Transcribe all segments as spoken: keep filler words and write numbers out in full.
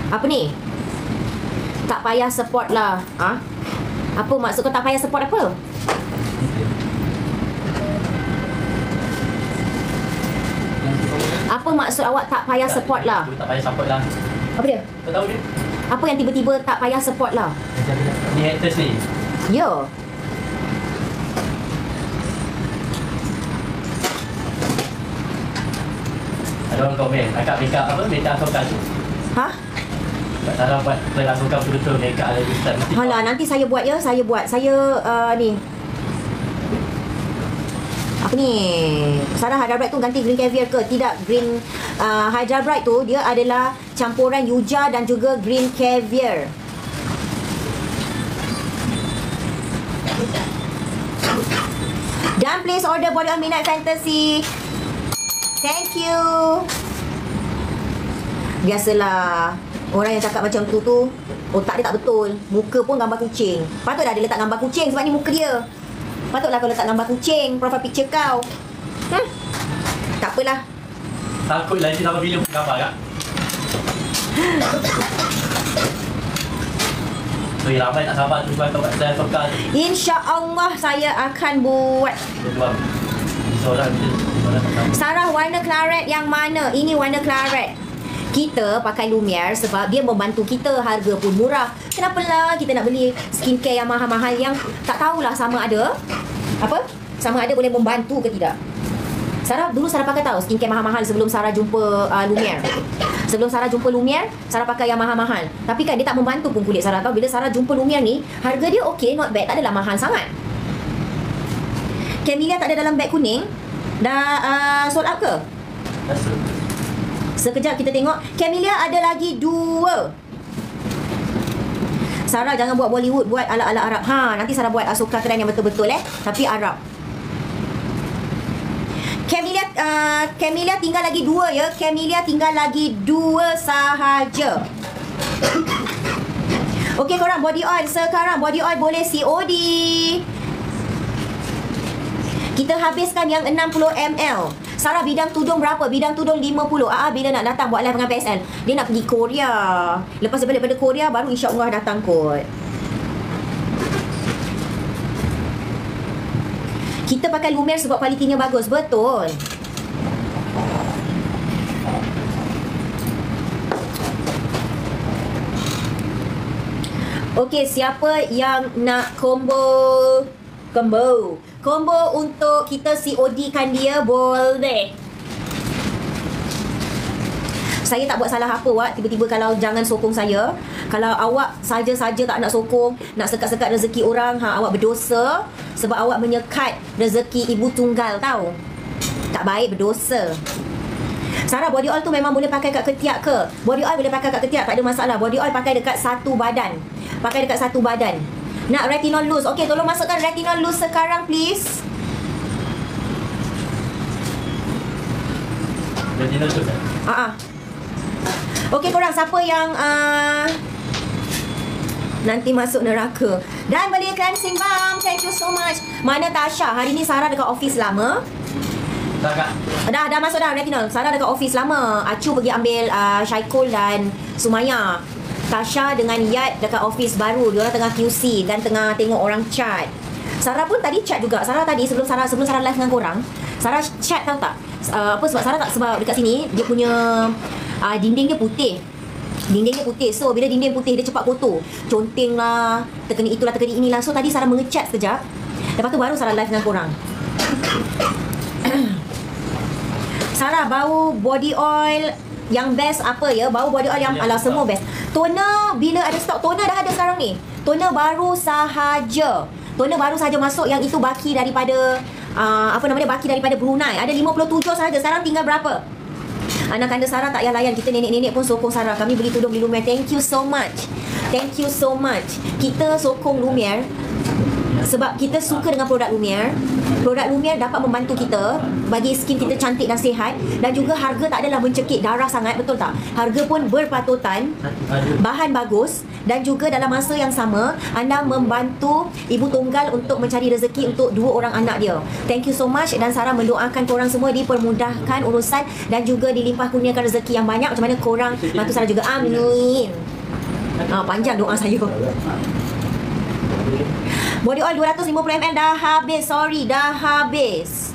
Apa ni? Tak payah support lah. Ha? Apa maksud kau tak payah support apa? Apa maksud awak tak payah support lah? Tak payah support lah. Apa dia? Kau tahu dia? Apa yang tiba-tiba tak payah support lah? Ni haters ni. Ya. Ada orang komen, akak make up apa? Make up sokan tu. Ha? Tak salah buat berlakukan betul-betul make up lagi Ustaz. Halah, nanti saya buat ya. Saya buat. Saya uh, ni. Apa ni? Sarah Hydra Bright tu ganti green caviar ke? Tidak. Green uh, Hydra Bright tu dia adalah campuran yuja dan juga green caviar. Dan please order body oil Midnight Fantasy. Thank you. Biasalah, orang yang cakap macam tu tu otak dia tak betul. Muka pun gambar kucing. Patutlah dia letak gambar kucing sebab ni muka dia. Patutlah kau letak gambar kucing profile picture kau. Hmm? Tak apalah. Takut lagi sampai bila pun gambar kak. So, yang ramai tak sabar tu sebab kau kat saya sokan. InsyaAllah saya akan buat. Dia jual. Seorang je. Sarah, warna claret yang mana? Ini warna claret. Kita pakai Lumiere sebab dia membantu kita. Harga pun murah. Kenapa lah kita nak beli skincare yang mahal-mahal yang tak tahulah sama ada apa? Sama ada boleh membantu ke tidak. Sarah, dulu Sarah pakai tahu skincare mahal-mahal sebelum Sarah jumpa uh, Lumiere. Sebelum Sarah jumpa Lumiere, Sarah pakai yang mahal-mahal. Tapi kan dia tak membantu pun kulit Sarah. Tahu bila Sarah jumpa Lumiere ni, harga dia okey, not bad, tak adalah mahal sangat. Camellia tak ada dalam beg kuning. Dah uh, sold out ke? Dah sold. Sekejap kita tengok. Camellia ada lagi dua. Sarah jangan buat Bollywood, buat ala-ala Arab. Ha, nanti Sarah buat Asuka trend yang betul-betul eh, tapi Arab. Camellia uh, Camellia tinggal lagi dua ya. Camellia tinggal lagi dua sahaja. Okey korang, body oil sekarang body oil boleh C O D. Kita habiskan yang enam puluh mililiter. Sarah, bidang tudung berapa? Bidang tudung lima puluh. Ah, bila nak datang buat live dengan P S L? Dia nak pergi Korea. Lepas dia balik daripada Korea, baru insya-Allah datang kot. Kita pakai Lumiere sebab kualitinya bagus. Betul. Okey, siapa yang nak combo? Combo. Combo untuk kita C O D-kan dia, boleh. Saya tak buat salah apa, Wak. Tiba-tiba kalau jangan sokong saya. Kalau awak saja-saja tak nak sokong, nak sekat-sekat rezeki orang, ha, awak berdosa. Sebab awak menyekat rezeki ibu tunggal, tahu? Tak baik, berdosa. Sarah, body oil tu memang boleh pakai kat ketiak ke? Body oil boleh pakai kat ketiak, tak ada masalah. Body oil pakai dekat satu badan. Pakai dekat satu badan. Nak retinol loose. Okey, tolong masukkan retinol loose sekarang, please. Retinol loose eh? Ah, ah. Okey korang, siapa yang uh, nanti masuk neraka dan beli cleansing balm? Thank you so much. Mana Tasha? Hari ni Sarah dekat office lama. Tak kak. Dah, dah masuk dah retinol. Sarah dekat office lama. Acu pergi ambil uh, Syaikul dan Sumaya. Tasha dengan Yat dekat office baru. Diorang tengah Q C dan tengah tengok orang chat. Sarah pun tadi chat juga. Sarah tadi sebelum Sarah sebelum Sarah live dengan korang, Sarah chat, tahu tak? Uh, apa sebab Sarah tak, sebab dekat sini dia punya uh, dinding dia putih. Dinding dia putih. So bila dinding putih dia cepat kotor. Conteng lah, terkena itulah, terkena inilah. So tadi Sarah mengechat sekejap. Lepas tu baru Sarah live dengan korang. Sarah, bau body oil yang best apa ya? Bau body oil yang ala semua best. Toner bila ada stok, toner dah ada sekarang ni. Toner baru sahaja. Toner baru sahaja masuk yang itu baki daripada uh, apa nama dia, baki daripada Brunei. Ada lima puluh tujuh sahaja. Sekarang tinggal berapa? Anak kanda Sarah tak payah layan. Kita nenek-nenek pun sokong Sarah. Kami beli tudung, beli Lumiere. Thank you so much. Thank you so much. Kita sokong Lumiere sebab kita suka dengan produk Lumiere. Produk Lumiere dapat membantu kita bagi skin kita cantik dan sihat, dan juga harga tak adalah mencekik darah sangat, betul tak? Harga pun berpatutan, bahan bagus, dan juga dalam masa yang sama anda membantu ibu tunggal untuk mencari rezeki untuk dua orang anak dia. Thank you so much, dan Sarah mendoakan korang semua dipermudahkan urusan dan juga dilimpah kurniakan rezeki yang banyak macam mana korang bantu Sarah juga. Amin. Ah, panjang doa saya. Body oil dua ratus lima puluh mililiter dah habis. Sorry, dah habis.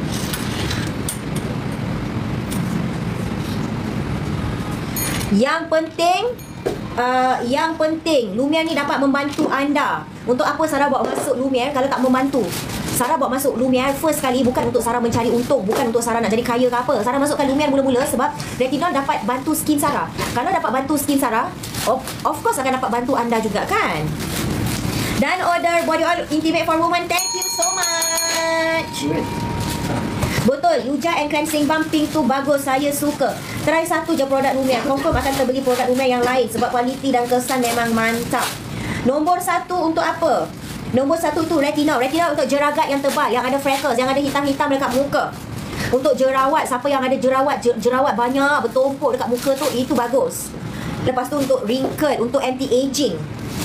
Yang penting uh, Yang penting Lumiere ni dapat membantu anda. Untuk apa Sarah buat masuk Lumiere kalau tak membantu? Sarah buat masuk Lumiere first kali bukan untuk Sarah mencari untung, bukan untuk Sarah nak jadi kaya ke apa. Sarah masukkan Lumiere mula-mula sebab retinol dapat bantu skin Sarah. Kalau dapat bantu skin Sarah, of, of course akan dapat bantu anda juga kan. Dan order body oil intimate for women. Thank you so much. Betul, Yuja and cleansing balm pink tu bagus, saya suka. Try satu je produk Lumiere, confirm akan terbeli produk Lumiere yang lain sebab kualiti dan kesan memang mantap. Nombor satu untuk apa? Nombor satu tu retinol. Retinol untuk jeragat yang tebal, yang ada freckles, yang ada hitam-hitam dekat muka. Untuk jerawat, siapa yang ada jerawat, jerawat banyak bertumpuk dekat muka tu, itu bagus. Lepas tu untuk wrinkle, untuk anti-aging.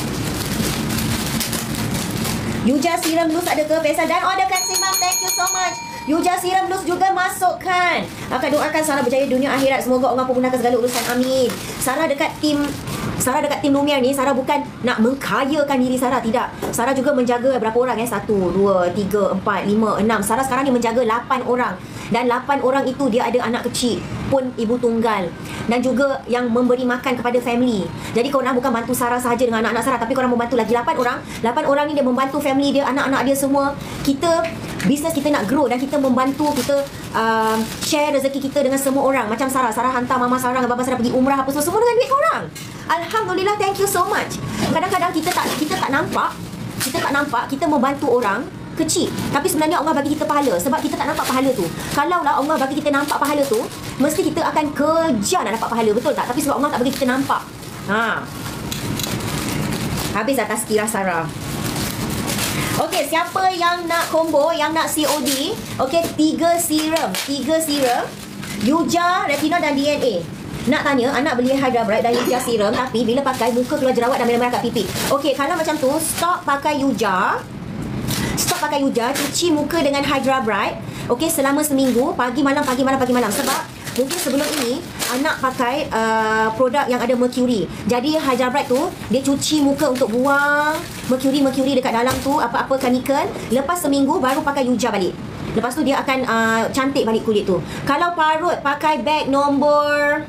Yuja Serum Loose ada ke Faisal? Dan order cleansing balm, thank you so much. Yuja Serum Loose juga masukkan. Akan doakan Sarah berjaya dunia akhirat. Semoga Allah memudahkan segala urusan, amin. Sarah dekat tim Sarah dekat tim Lumiere ni, Sarah bukan nak mengkayakan diri Sarah, tidak. Sarah juga menjaga berapa orang eh? Satu, dua, tiga, empat, lima, enam. Sarah sekarang ni menjaga lapan orang. Dan lapan orang itu dia ada anak kecil, pun ibu tunggal, dan juga yang memberi makan kepada family. Jadi korang bukan bantu Sarah sahaja dengan anak-anak Sarah, tapi korang membantu lagi lapan orang. lapan orang ni dia membantu family dia, anak-anak dia semua. Kita, bisnes kita nak grow dan kita membantu, kita uh, share rezeki kita dengan semua orang. Macam Sarah, Sarah hantar mama Sarah dan bapa Sarah pergi umrah apa semua, semua dengan duit korang. Alhamdulillah, thank you so much. Kadang-kadang kita tak kita tak nampak, kita tak nampak kita membantu orang kecil, tapi sebenarnya Allah bagi kita pahala sebab kita tak nampak pahala tu. Kalaulah Allah bagi kita nampak pahala tu, mesti kita akan kejar nak dapat pahala, betul tak? Tapi sebab Allah tak bagi kita nampak. Ha. Habis dah tazkirah Sarah. Okey, siapa yang nak combo, yang nak C O D? Okey, tiga serum, tiga serum, Yuja, retinol dan D N A. Nak tanya, anak beli Hydra Bright dan Yuja serum, tapi bila pakai muka keluar jerawat dan merah-merah kat pipi. Okey, kalau macam tu, stop pakai Yuja. Stop pakai Yuja, cuci muka dengan Hydra Bright. Okey, selama seminggu, pagi malam, pagi malam, pagi malam. Sebab mungkin sebelum ini anak pakai uh, produk yang ada mercury. Jadi Hydra Bright tu dia cuci muka untuk buang mercury-mercury dekat dalam tu, apa-apa chemical. Lepas seminggu baru pakai Yuja balik. Lepas tu dia akan uh, cantik balik kulit tu. Kalau parut, pakai beg nombor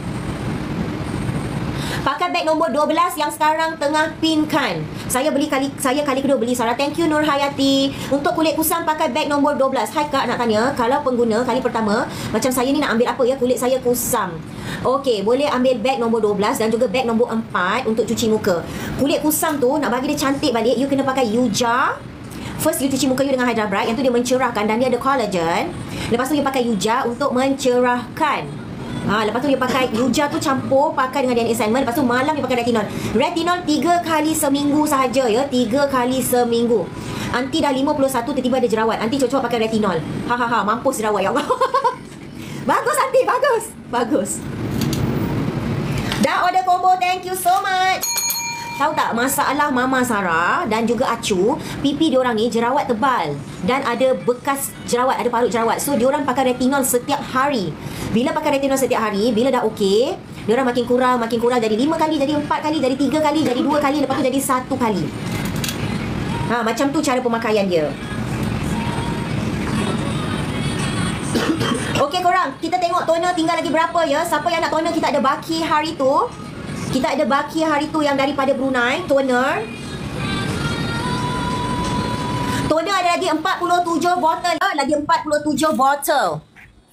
Pakai beg nombor dua belas yang sekarang tengah pinkan. Saya beli kali saya kali kedua beli Sarah. Thank you Nur Hayati. Untuk kulit kusam pakai beg nombor dua belas. Hai Kak, nak tanya, kalau pengguna kali pertama macam saya ni nak ambil apa ya, kulit saya kusam. Okey, boleh ambil beg nombor dua belas dan juga beg nombor empat untuk cuci muka. Kulit kusam tu nak bagi dia cantik balik, you kena pakai Yuja. First you cuci muka you dengan Hydra Bright, yang tu dia mencerahkan dan dia ada collagen. Lepas tu you pakai Yuja untuk mencerahkan. Ha, lepas tu dia pakai Yuja tu campur pakai dengan D N A Sandman. Lepas tu malam dia pakai retinol. Retinol tiga kali seminggu sahaja ya, tiga kali seminggu. Anti dah lima puluh satu, tiba-tiba ada jerawat. Anti cocok pakai retinol. Ha ha ha, mampus jerawat ya Allah. Bagus Anti, bagus. Bagus. Dah order combo, thank you so much. Tahu tak masalah Mama Sarah dan juga Acu, pipi diorang ni jerawat tebal dan ada bekas jerawat, ada parut jerawat. So diorang pakai retinol setiap hari. Bila pakai retinol setiap hari, bila dah okey, diorang makin kurang, makin kurang, jadi lima kali, jadi empat kali, jadi tiga kali, jadi dua kali, lepas tu jadi satu kali. Ha, macam tu cara pemakaian dia. Okey korang, kita tengok toner tinggal lagi berapa ya. Siapa yang nak toner, kita ada baki hari tu. Kita ada baki hari tu yang daripada Brunei, toner. Toner ada lagi empat puluh tujuh botol. Lagi empat puluh tujuh botol.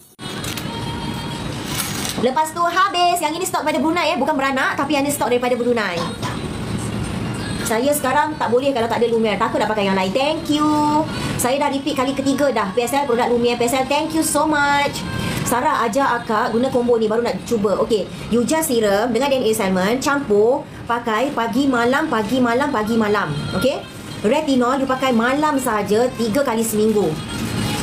Lepas tu habis. Yang ini stok daripada Brunei eh, bukan beranak, tapi yang ini stok daripada Brunei. Saya sekarang tak boleh kalau tak ada Lumiere. Takut nak pakai yang lain. Thank you. Saya dah repeat kali ketiga dah. P S L produk Lumiere. P S L, thank you so much. Sarah ajar akak guna combo ni, baru nak cuba. Okey, Yuja serum dengan D N A Salmon campur, pakai pagi malam, pagi malam, pagi malam. Okey, retinol you pakai malam saja, tiga kali seminggu.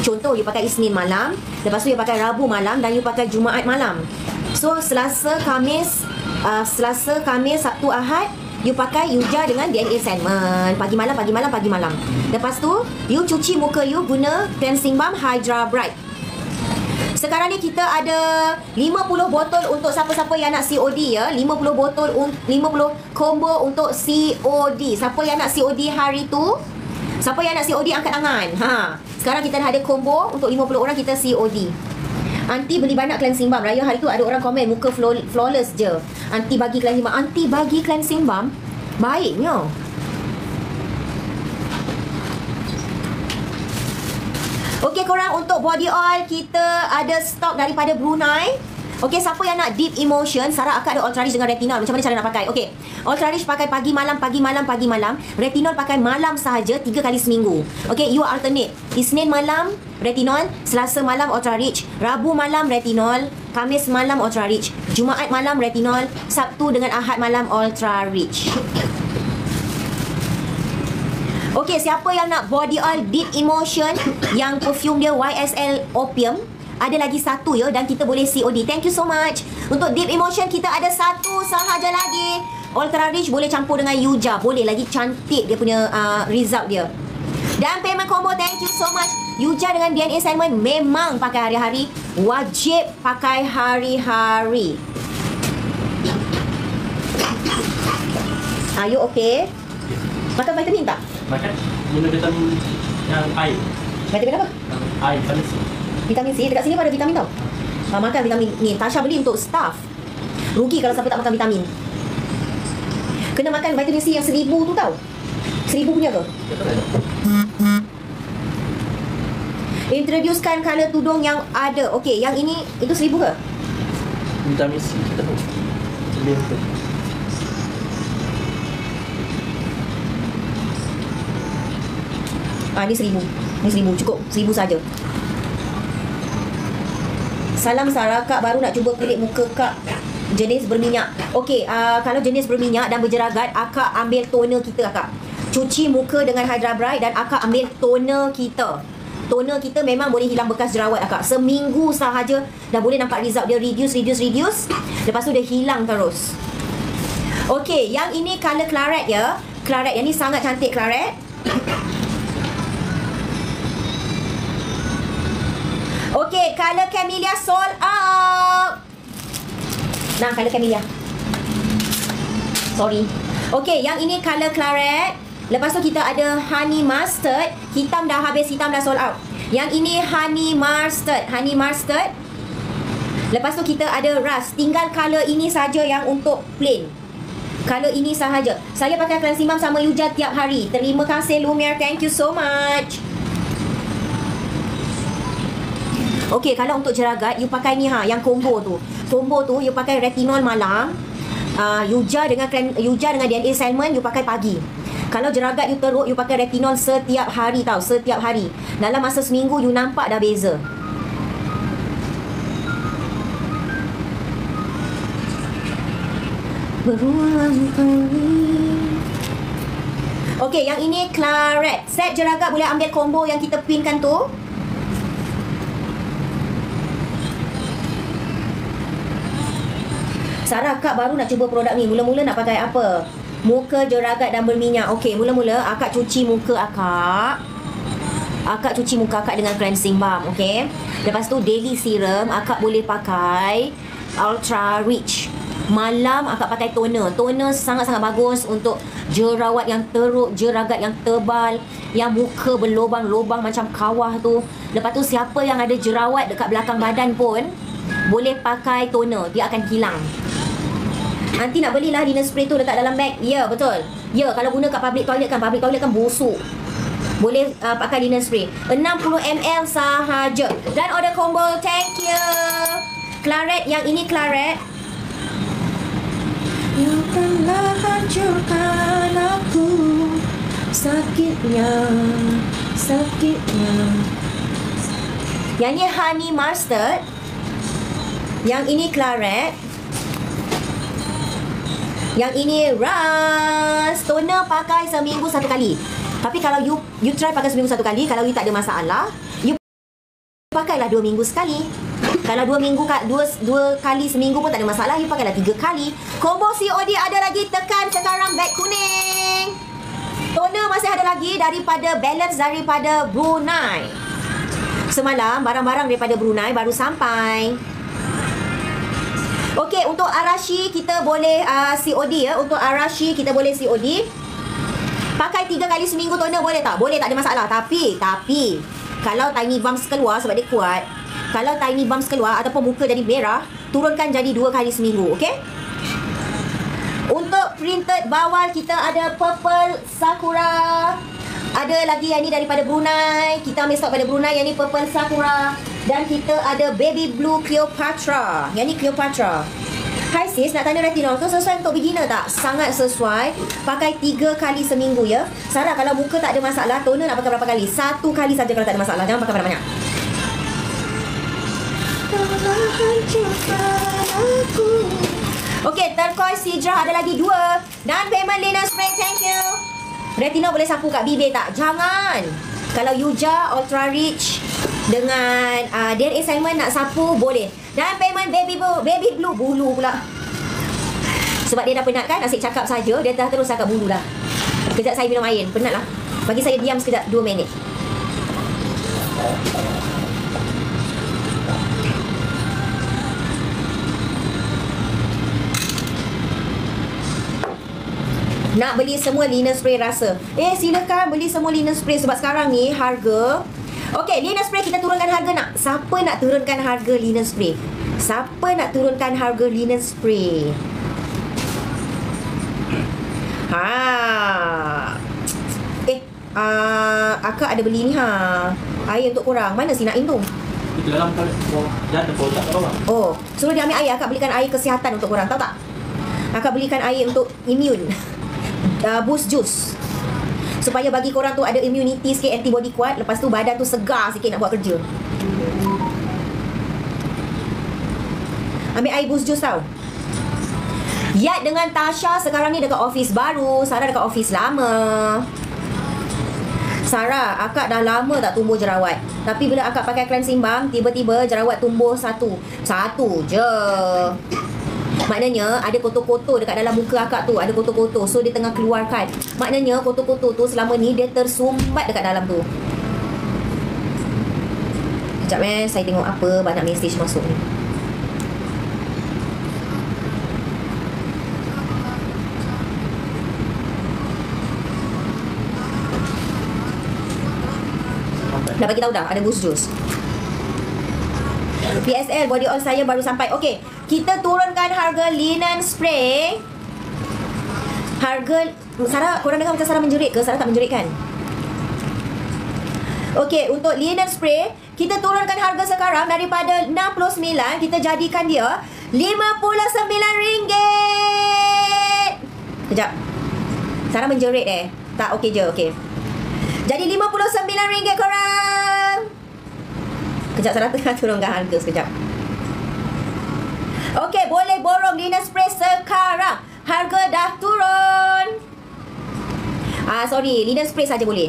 Contoh, you pakai Isnin malam, lepas tu you pakai Rabu malam, dan you pakai Jumaat malam. So Selasa, Khamis, uh, Selasa, Khamis, Sabtu, Ahad, you pakai Yuja dengan D N A Sandman. Pagi malam, pagi malam, pagi malam. Lepas tu, you cuci muka you guna cleansing balm Hydra Bright. Sekarang ni kita ada lima puluh botol untuk siapa-siapa yang nak C O D ya. lima puluh botol, lima puluh combo untuk C O D. Siapa yang nak C O D hari tu? Siapa yang nak C O D angkat tangan. Ha. Sekarang kita dah ada combo untuk lima puluh orang kita C O D. Aunty beli banyak cleansing balm. Raya hari tu ada orang komen muka flawless je. Aunty bagi cleansing balm. Aunty bagi cleansing balm. Baiknya. Okey korang, untuk body oil kita ada stok daripada Brunei. Okey, siapa yang nak deep emotion, Sarah Akak ada Ultra Rich dengan retinol. Macam mana cara nak pakai? Okey, Ultra Rich pakai pagi malam, pagi malam, pagi malam. Retinol pakai malam sahaja, tiga kali seminggu. Okey, you alternate. Isnin malam retinol, Selasa malam Ultra Rich, Rabu malam retinol, Khamis malam Ultra Rich, Jumaat malam retinol, Sabtu dengan Ahad malam Ultra Rich. Okey, siapa yang nak body oil deep emotion yang perfume dia Y S L Opium, ada lagi satu ya, dan kita boleh C O D. Thank you so much. Untuk deep emotion kita ada satu sahaja lagi. Ultra Rich boleh campur dengan Yuja, boleh lagi cantik dia punya uh, result dia. Dan payment combo, thank you so much. Yuja dengan D N A Sandman memang pakai hari-hari, wajib pakai hari-hari. Are you okay? Makan vitamin tak? Makan, minum vitamin yang air. Vitamin apa? Air, vitamin C. Vitamin C, dekat sini pun ada vitamin tau. Ha, makan vitamin ni. Tasha beli untuk staff. Rugi kalau siapa tak makan vitamin. Kena makan vitamin C yang seribu tu tau. Seribu punya ke? Introducekan colour tudung yang ada. Okey, yang ini, itu seribu ke? Vitamin C, kita tahu. Lebih betul. Ah, ni seribu. Ni seribu, cukup. Seribu saja. Salam Sarah, Kak baru nak cuba kulit muka Kak jenis berminyak. Okey, uh, kalau jenis berminyak dan berjeragat, Akak ambil toner kita Akak. Cuci muka dengan Hydra Bright dan Akak ambil toner kita. Toner kita memang boleh hilang bekas jerawat Akak. Seminggu sahaja dah boleh nampak result dia, reduce, reduce, reduce. Lepas tu dia hilang terus. Okey, yang ini colour claret ya. Claret, yang ni sangat cantik claret. Okey, colour Camellia sold out. Nah, colour Camellia. Sorry. Okey, yang ini colour claret. Lepas tu kita ada honey mustard. Hitam dah habis, hitam dah sold out. Yang ini honey mustard, honey mustard. Lepas tu kita ada rust. Tinggal colour ini saja yang untuk plain. Colour ini sahaja. Saya pakai cleansing balm sama Yuja tiap hari. Terima kasih Lumiere, thank you so much. Okey, kalau untuk jeragat, you pakai ni ha, yang combo tu. Combo tu, you pakai retinol malam, uh, Yuja dengan Yuja dengan D N A Sandman, you pakai pagi. Kalau jeragat you teruk, you pakai retinol setiap hari tau, setiap hari. Dalam masa seminggu, you nampak dah beza. Okey, yang ini claret. Set jeragat boleh ambil combo yang kita pinkan tu. Sarah, Kak baru nak cuba produk ni. Mula-mula nak pakai apa? Muka jeragat dan berminyak. Okey, mula-mula Akak cuci muka Akak. Akak cuci muka Akak dengan cleansing balm, okey? Lepas tu daily serum Akak boleh pakai Ultra Rich. Malam Akak pakai toner. Toner sangat-sangat bagus untuk jerawat yang teruk, jeragat yang tebal, yang muka berlubang-lubang macam kawah tu. Lepas tu siapa yang ada jerawat dekat belakang badan pun boleh pakai toner, dia akan hilang. Nanti nak belilah linen spray tu letak dalam beg. Ya, betul. Ya, kalau guna kat public toilet kan, public toilet kan busuk. Boleh uh, pakai linen spray. enam puluh mililiter sahaja. Dan order combo, thank you. Claret, yang ini claret. Yang telah hancurkan aku, sakitnya, sakitnya. Yang ini honey mustard. Yang ini claret. Yang ini rust. Toner pakai seminggu satu kali. Tapi kalau you you try pakai seminggu satu kali, kalau you tak ada masalah, you pakailah dua minggu sekali. Kalau dua minggu dua, dua kali seminggu pun tak ada masalah, you pakailah tiga kali. Combo C O D ada lagi, tekan sekarang beg kuning. Toner masih ada lagi daripada Balance daripada Brunei. Semalam barang-barang daripada Brunei baru sampai. Okey, untuk Arashi kita boleh uh, C O D ya. Untuk Arashi kita boleh C O D. Pakai tiga kali seminggu toner boleh tak? Boleh, tak ada masalah. Tapi, tapi kalau tiny bumps keluar sebab dia kuat, kalau tiny bumps keluar ataupun muka jadi merah, turunkan jadi dua kali seminggu, okey? Untuk printed bawal kita ada Purple Sakura. Ada lagi yang ni daripada Brunei. Kita ambil stok pada Brunei. Yang ni Purple Sakura. Dan kita ada Baby Blue Cleopatra. Yang ni Cleopatra. Hai sis, nak tanya retinol tu sesuai untuk beginner tak? Sangat sesuai. Pakai tiga kali seminggu ya. Sarah, kalau muka tak ada masalah, toner nak pakai berapa kali? Satu kali saja kalau tak ada masalah. Jangan pakai banyak-banyak. Okey, turquoise Sidra ada lagi dua. Dan payment liner spray, thank you. Retinol boleh sapu kat bibir tak? Jangan. Kalau Yuja Ultra Rich dengan uh, D N A Simon nak sapu, boleh. Dan payment baby blue, baby blue bulu pula. Sebab dia dah penat kan, asyik cakap saja, dia dah terus cakap bulu dah. Kejap saya minum air, penat lah. Bagi saya diam sekejap, dua minit. Nak beli semua liner spray rasa. Eh, silakan beli semua liner spray sebab sekarang ni harga. Okey, liner spray kita turunkan harga nak. Siapa nak turunkan harga liner spray? Siapa nak turunkan harga liner spray? Ha. Eh, uh, akak ada beli ni ha. Air untuk korang. Mana si Naim tu? Di dalam jatuh kotak kat bawah. Oh, suruh dia ambil air. Akak belikan air kesihatan untuk korang. Tahu tak? Akak belikan air untuk immune. Uh, boost juice supaya bagi korang tu ada immunity sikit, antibody kuat. Lepas tu badan tu segar sikit nak buat kerja. Ambil air boost juice tau. Yat dengan Tasha sekarang ni dekat office baru. Sarah dekat office lama. Sarah, akak dah lama tak tumbuh jerawat. Tapi bila akak pakai cleansing balm, tiba-tiba jerawat tumbuh satu. Satu je. Maknanya ada kotor-kotor dekat dalam muka akak tu. Ada kotor-kotor. So dia tengah keluarkan. Maknanya kotor-kotor tu selama ni dia tersumbat dekat dalam tu. Sekejap eh, saya tengok apa banyak message masuk ni. Dah bagi tahu dah ada boost juice. P S L body oil saya baru sampai. Okey, kita turunkan harga linen spray. Harga Sarah, korang dengar macam Sarah menjerit ke? Sarah tak menjerit kan? Okey, untuk linen spray kita turunkan harga sekarang daripada enam puluh sembilan, kita jadikan dia lima puluh sembilan ringgit. Kejap. Sarah menjerit eh. Tak, okey je, okey. Jadi lima puluh sembilan ringgit korang. Kejap, Sarah tengah turunkan harga sekejap. Okey, boleh borong linen spray sekarang. Harga dah turun. Ah, sorry, linen spray saja boleh.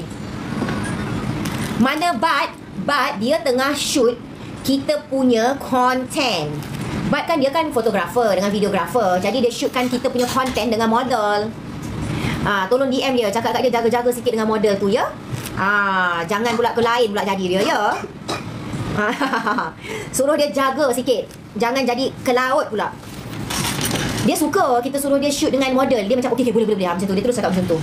Mana Bud? Bud dia tengah shoot kita punya content. Bud kan dia kan fotografer dengan videografer. Jadi dia shootkan kita punya content dengan model. Ah, tolong D M dia, cakap kat dia jaga-jaga sikit dengan model tu ya. Ah, jangan pula ke lain pula jadi dia ya. Suruh dia jaga sikit. Jangan jadi ke laut pula. Dia suka kita suruh dia shoot dengan model. Dia macam okey, okay, boleh, boleh, boleh. Macam tu. Dia terus cakap macam tu.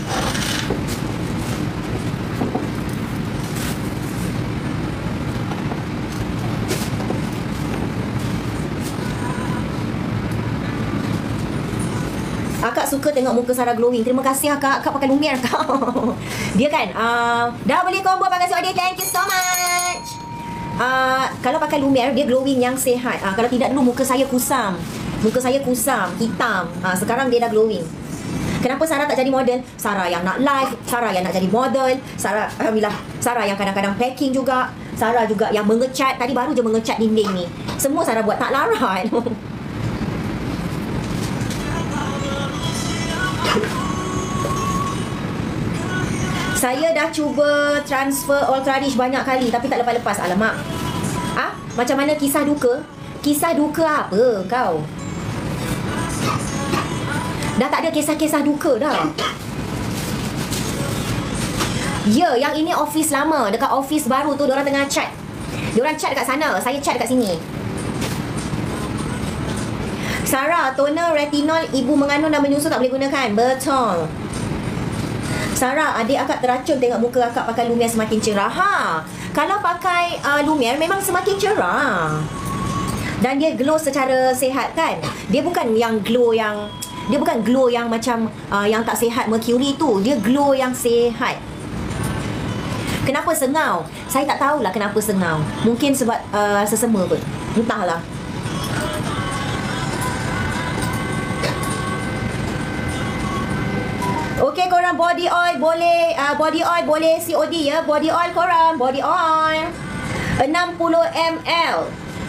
Akak suka tengok muka Sarah glowing. Terima kasih akak. Akak pakai Lumiere kau. Dia kan uh, dah beli combo pakai C O D. Thank you so much. Uh, kalau pakai Lumiere dia glowing yang sihat. Uh, kalau tidak dulu muka saya kusam. Muka saya kusam, hitam. Uh, sekarang dia dah glowing. Kenapa Sarah tak jadi model? Sarah yang nak live, Sarah yang nak jadi model, Sarah, alhamdulillah, Sarah yang kadang-kadang packing juga, Sarah juga yang mengecat. Tadi baru je mengecat dinding ni. Semua Sarah buat, tak larat. Saya dah cuba transfer Ultra Rich banyak kali tapi tak lepas-lepas. Alamak. Macam mana kisah duka? Kisah duka apa kau? Dah tak ada kisah-kisah duka dah. Ya, yang ini office lama. Dekat office baru tu, diorang tengah chat. Diorang chat kat sana, saya chat kat sini. Sarah, toner retinol ibu mengandung dan menyusu tak boleh gunakan. Betul. Sarah, adik akak teracun tengok muka akak pakai Lumiere semakin cerah. Ha, kalau pakai uh, Lumiere memang semakin cerah. Dan dia glow secara sihat kan. Dia bukan yang glow yang dia bukan glow yang macam uh, yang tak sihat mercury tu. Dia glow yang sihat. Kenapa sengau? Saya tak tahulah kenapa sengau. Mungkin sebab uh, sesama kot. Entahlah. Okey korang, body oil boleh uh, body oil boleh C O D ya. Body oil korang, body oil enam puluh mililiter.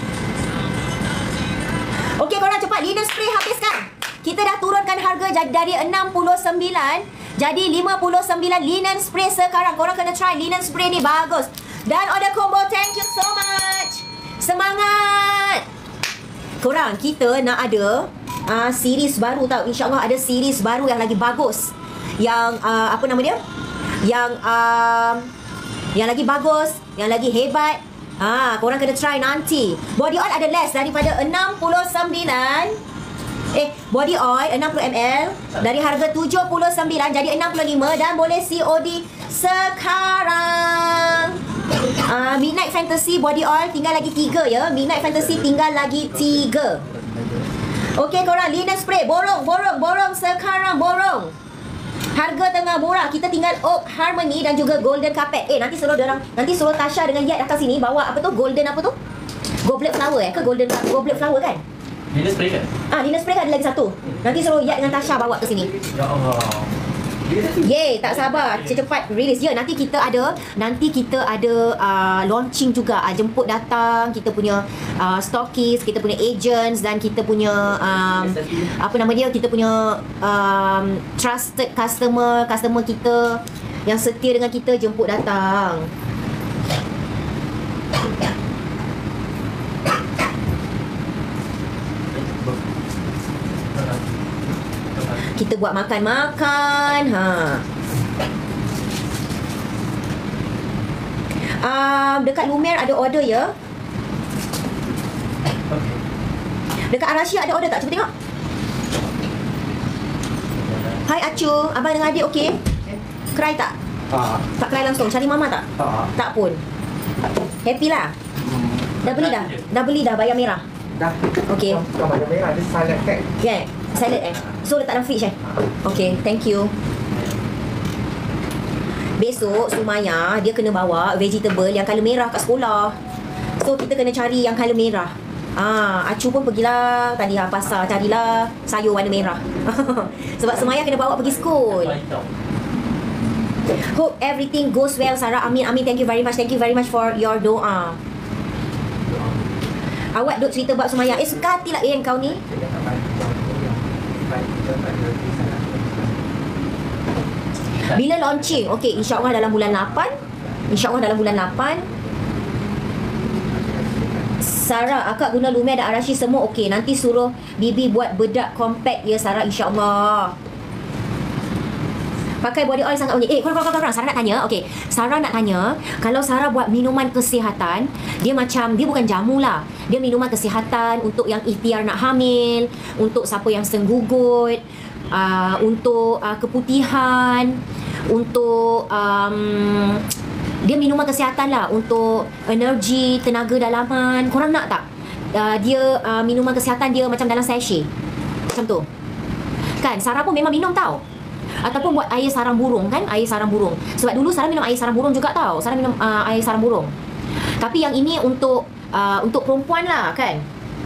Okey korang, cepat linen spray habiskan. Kita dah turunkan harga jadi dari enam puluh sembilan jadi lima puluh sembilan linen spray sekarang. Korang kena try linen spray ni, bagus. Dan order combo, thank you so much. Semangat. Korang, kita nak ada uh, series baru tau. InsyaAllah ada series baru yang lagi bagus. Yang uh, apa nama dia? Yang uh, yang lagi bagus, yang lagi hebat. Ah, korang kena try nanti. Body oil ada less daripada enam puluh sembilan. Eh, body oil enam puluh mililiter dari harga tujuh puluh sembilan jadi enam puluh lima dan boleh C O D sekarang. Ah, Midnight Fantasy body oil tinggal lagi tiga ya. Midnight Fantasy tinggal lagi tiga. Okey korang, linen spray borong, borong, borong sekarang, borong. Harga tengah murah. Kita tinggal Oak Harmony dan juga Golden Carpet. Eh, nanti suruh orang, nanti suruh Tasha dengan Yat datang sini bawa apa tu? Golden apa tu? Goblet flower eh? Ke Golden Goblet flower kan? Linen spray kan? Ah, linen spray kan ada lagi satu. Nanti suruh Yat dengan Tasha bawa ke sini. Ya Allah. Yeay, tak sabar. Cepat release. Ya, nanti kita ada nanti kita ada uh, launching juga. Uh, jemput datang kita punya uh, stockist, kita punya agents dan kita punya um, apa nama dia? Kita punya um, trusted customer, customer kita yang setia dengan kita jemput datang. Kita buat makan-makan. Ha. Um, dekat Lumiere ada order ya. Dekat Arashi ada order tak? Cuba tengok. Hai Acu, abang dengan adik okey? Cry tak? Tak. Tak cry langsung. Cari mama tak? Tak. Tak pun. Happy lah. Dah beli dah? Dah beli dah bayar merah? Dah. Okey. Kau bayar merah, ada salad pack. Yeah. Salad eh? So letak dalam fridge eh? Okay, thank you. Besok Sumaya dia kena bawa vegetable yang colour merah kat sekolah. So kita kena cari yang colour merah. Ah, Acu pun pergilah tadi lah pasar, carilah sayur warna merah. Sebab Sumaya kena bawa pergi school. Hope everything goes well Sarah. Amin, amin. Thank you very much. Thank you very much for your doa. Awak duk cerita buat Sumaya. Eh, suka hati lah eh kau ni. Bila launching? Okey, insya-Allah dalam bulan lapan. Insya-Allah dalam bulan lapan. Sarah, akak guna Lumiere dan Arashi semua okey. Nanti suruh Bibi buat bedak compact ya Sarah, insya-Allah. Pakai body oil sangat wangi. Eh, korang, korang, korang. Sarah nak tanya. Okey, Sarah nak tanya, kalau Sarah buat minuman kesihatan, dia macam, dia bukan jamu lah. Dia minuman kesihatan untuk yang ikhtiar nak hamil, untuk siapa yang senggugut, uh, untuk uh, keputihan, untuk um, dia minuman kesihatan lah, untuk energi, tenaga dalaman. Korang nak tak? Uh, dia uh, minuman kesihatan dia macam dalam sachet. Macam tu. Kan, Sarah pun memang minum tau. Ataupun buat air sarang burung kan, air sarang burung. Sebab dulu Sarah minum air sarang burung juga tau. Sarah minum uh, air sarang burung. Tapi yang ini untuk uh, untuk perempuan lah kan.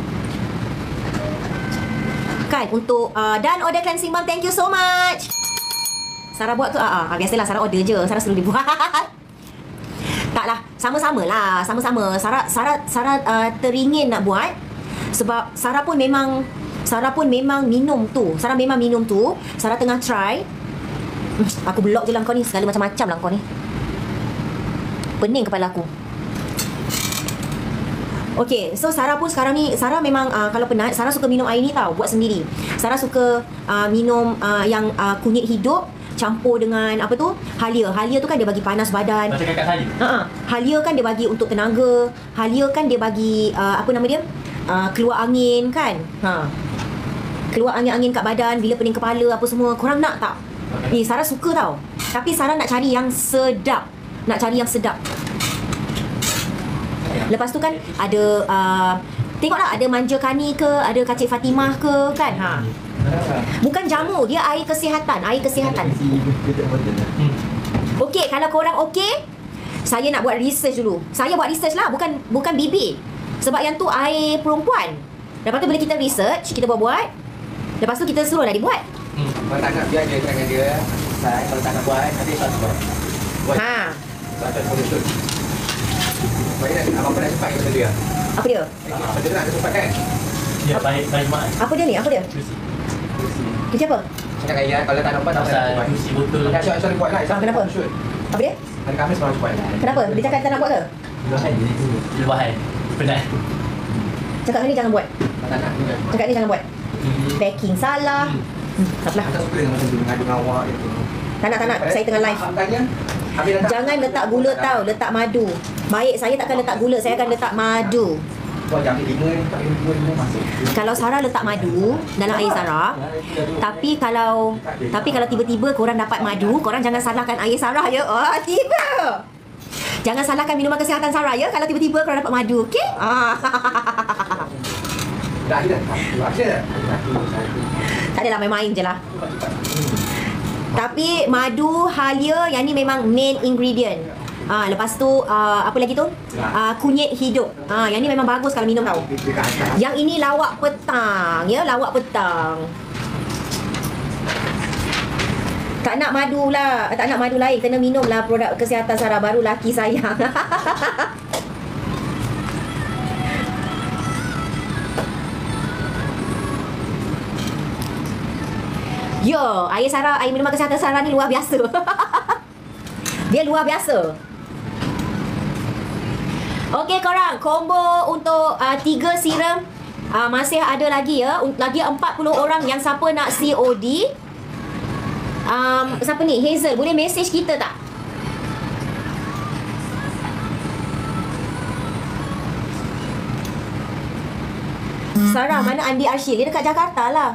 Kan untuk uh, dan order cleansing balm, thank you so much. Sarah buat ke? Ah, uh, uh, biasalah Sarah order je. Sarah selalu dibuat. Taklah, sama-sama lah, sama-sama. Sarah Sarah Sarah uh, teringin nak buat sebab Sarah pun memang Sarah pun memang minum tu. Sarah memang minum tu. Sarah tengah try. Aku blok je lah kau ni. Segala macam-macam lah kau ni. Pening kepala aku. Okay, so Sarah pun sekarang ni, Sarah memang uh, kalau penat, Sarah suka minum air ni tau, buat sendiri. Sarah suka uh, minum uh, yang uh, kunyit hidup campur dengan apa tu? Halia. Halia tu kan dia bagi panas badan. Macam kakak Halia. Ha-ha. Halia kan dia bagi untuk tenaga. Halia kan dia bagi uh, apa nama dia? Uh, keluar angin kan? Ha. Keluar angin-angin kat badan bila pening kepala apa semua. Korang nak tak? Eh, Sarah suka tau. Tapi Sarah nak cari yang sedap. Nak cari yang sedap. Lepas tu kan ada uh, tengoklah ada manja kani ke, ada kacik Fatimah ke kan. Ha. Bukan jamu, dia air kesihatan, air kesihatan. Okey, kalau korang okey, saya nak buat research dulu. Saya buat research lah, bukan bukan bibir. Sebab yang tu air perempuan. Lepas tu bila kita research, kita buat-buat. Lepas tu kita suruh dah dibuat. Hmm. Kalau tak nak biar dia tangan dia selesai. Kalau tak nak buat, nanti tak buat. Buat. Ha. Buat betul. Baik nak apa-apa nak cepat kata dia. Apa dia? Apa dia nak cepat kan? Dia baik baik mak. Apa dia ni? Apa dia? Kursi. Kerja apa? Cakap dengan Ian, kalau tak nampak tak Pasal buat. kursi botol. Tak syok syok buat lah. Ah, kenapa? Shoot. Apa dia? Hari Khamis baru cepat. Kenapa? Dia cakap tak nak buat ke? Luahan dia tu. Luahan. Penat. Cakap dengan ni jangan buat. Tak nak juga. Cakap ni jangan buat. Packing salah. Hmm, tak apalah. Tak suka dengan macam tu, ngadu dengan awak itu. Tak nak, tak nak. Saya tengah live. Tanya. Habis dah tak- Jangan letak gula tau, letak madu. Baik, saya takkan letak gula, saya akan letak madu. Buat jam lima ni, tak lima lima masuk. Kalau Sarah letak madu dalam air Sarah, tapi kalau tapi kalau tiba-tiba korang dapat madu, korang jangan salahkan air Sarah ya. Oh, tiba. Jangan salahkan minuman kesihatan Sarah ya kalau tiba-tiba korang dapat madu, okey? Ah. Dah ada. Ada. Tak adalah, main-main je lah. Tapi madu, halia, yang ni memang main ingredient. Ah, lepas tu uh, apa lagi tu? Uh, kunyit hidup. Ah, yang ni memang bagus kalau minum tau. Yang ini lawak petang, ya, lawak petang. Tak nak madu lah, tak nak madu lain, kena minum lah produk kesihatan Sarah, baru laki sayang. Yo, air Sarah, air minuman kesihatan Sarah ni luar biasa. Dia luar biasa. Okey korang, combo untuk uh, tiga serum uh, masih ada lagi ya. Lagi empat puluh orang yang siapa nak C O D. Um, siapa ni? Hazel, boleh message kita tak? Sarah, mana Andi Arshid? Dia dekat Jakarta lah.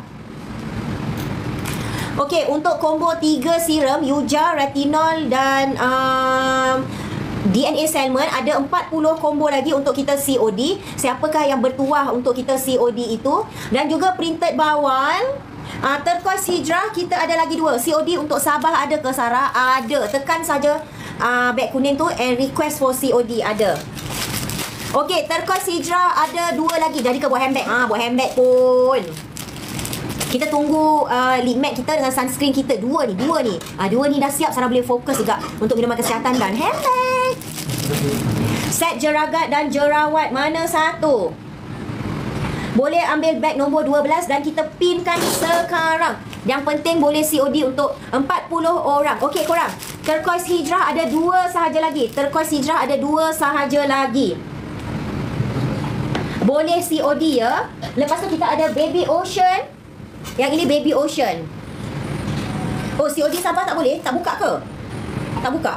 Okey, untuk combo tiga serum, Yuja, Retinol dan um, D N A Salmon, ada empat puluh combo lagi untuk kita C O D. Siapakah yang bertuah untuk kita C O D itu? Dan juga printed bawal, uh, turquoise hijrah, kita ada lagi dua. C O D untuk Sabah ada ke Sarah? Ada. Tekan saja uh, beg kuning tu and request for C O D, ada. Okey, turquoise hijrah ada dua lagi. Jadi ke buat handbag? Ah, ha, buat handbag pun. Kita tunggu uh, lip matte kita dengan sunscreen kita. Dua ni, dua ni. Ah, dua ni dah siap. Sarah boleh fokus juga untuk minuman kesihatan dan handbag. Set jeragat dan jerawat mana satu? Boleh ambil bag nombor dua belas dan kita pinkan sekarang. Yang penting boleh C O D untuk empat puluh orang. Okey korang, turquoise hijrah ada dua sahaja lagi. Turquoise hijrah ada dua sahaja lagi. Boleh C O D ya. Lepas tu kita ada baby ocean. Yang ini baby ocean. Oh, C O D Sabah tak boleh? Tak buka ke? Tak buka.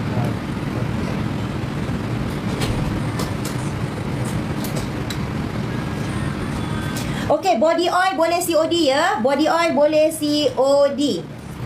Okey, body oil boleh C O D ya. Body oil boleh C O D.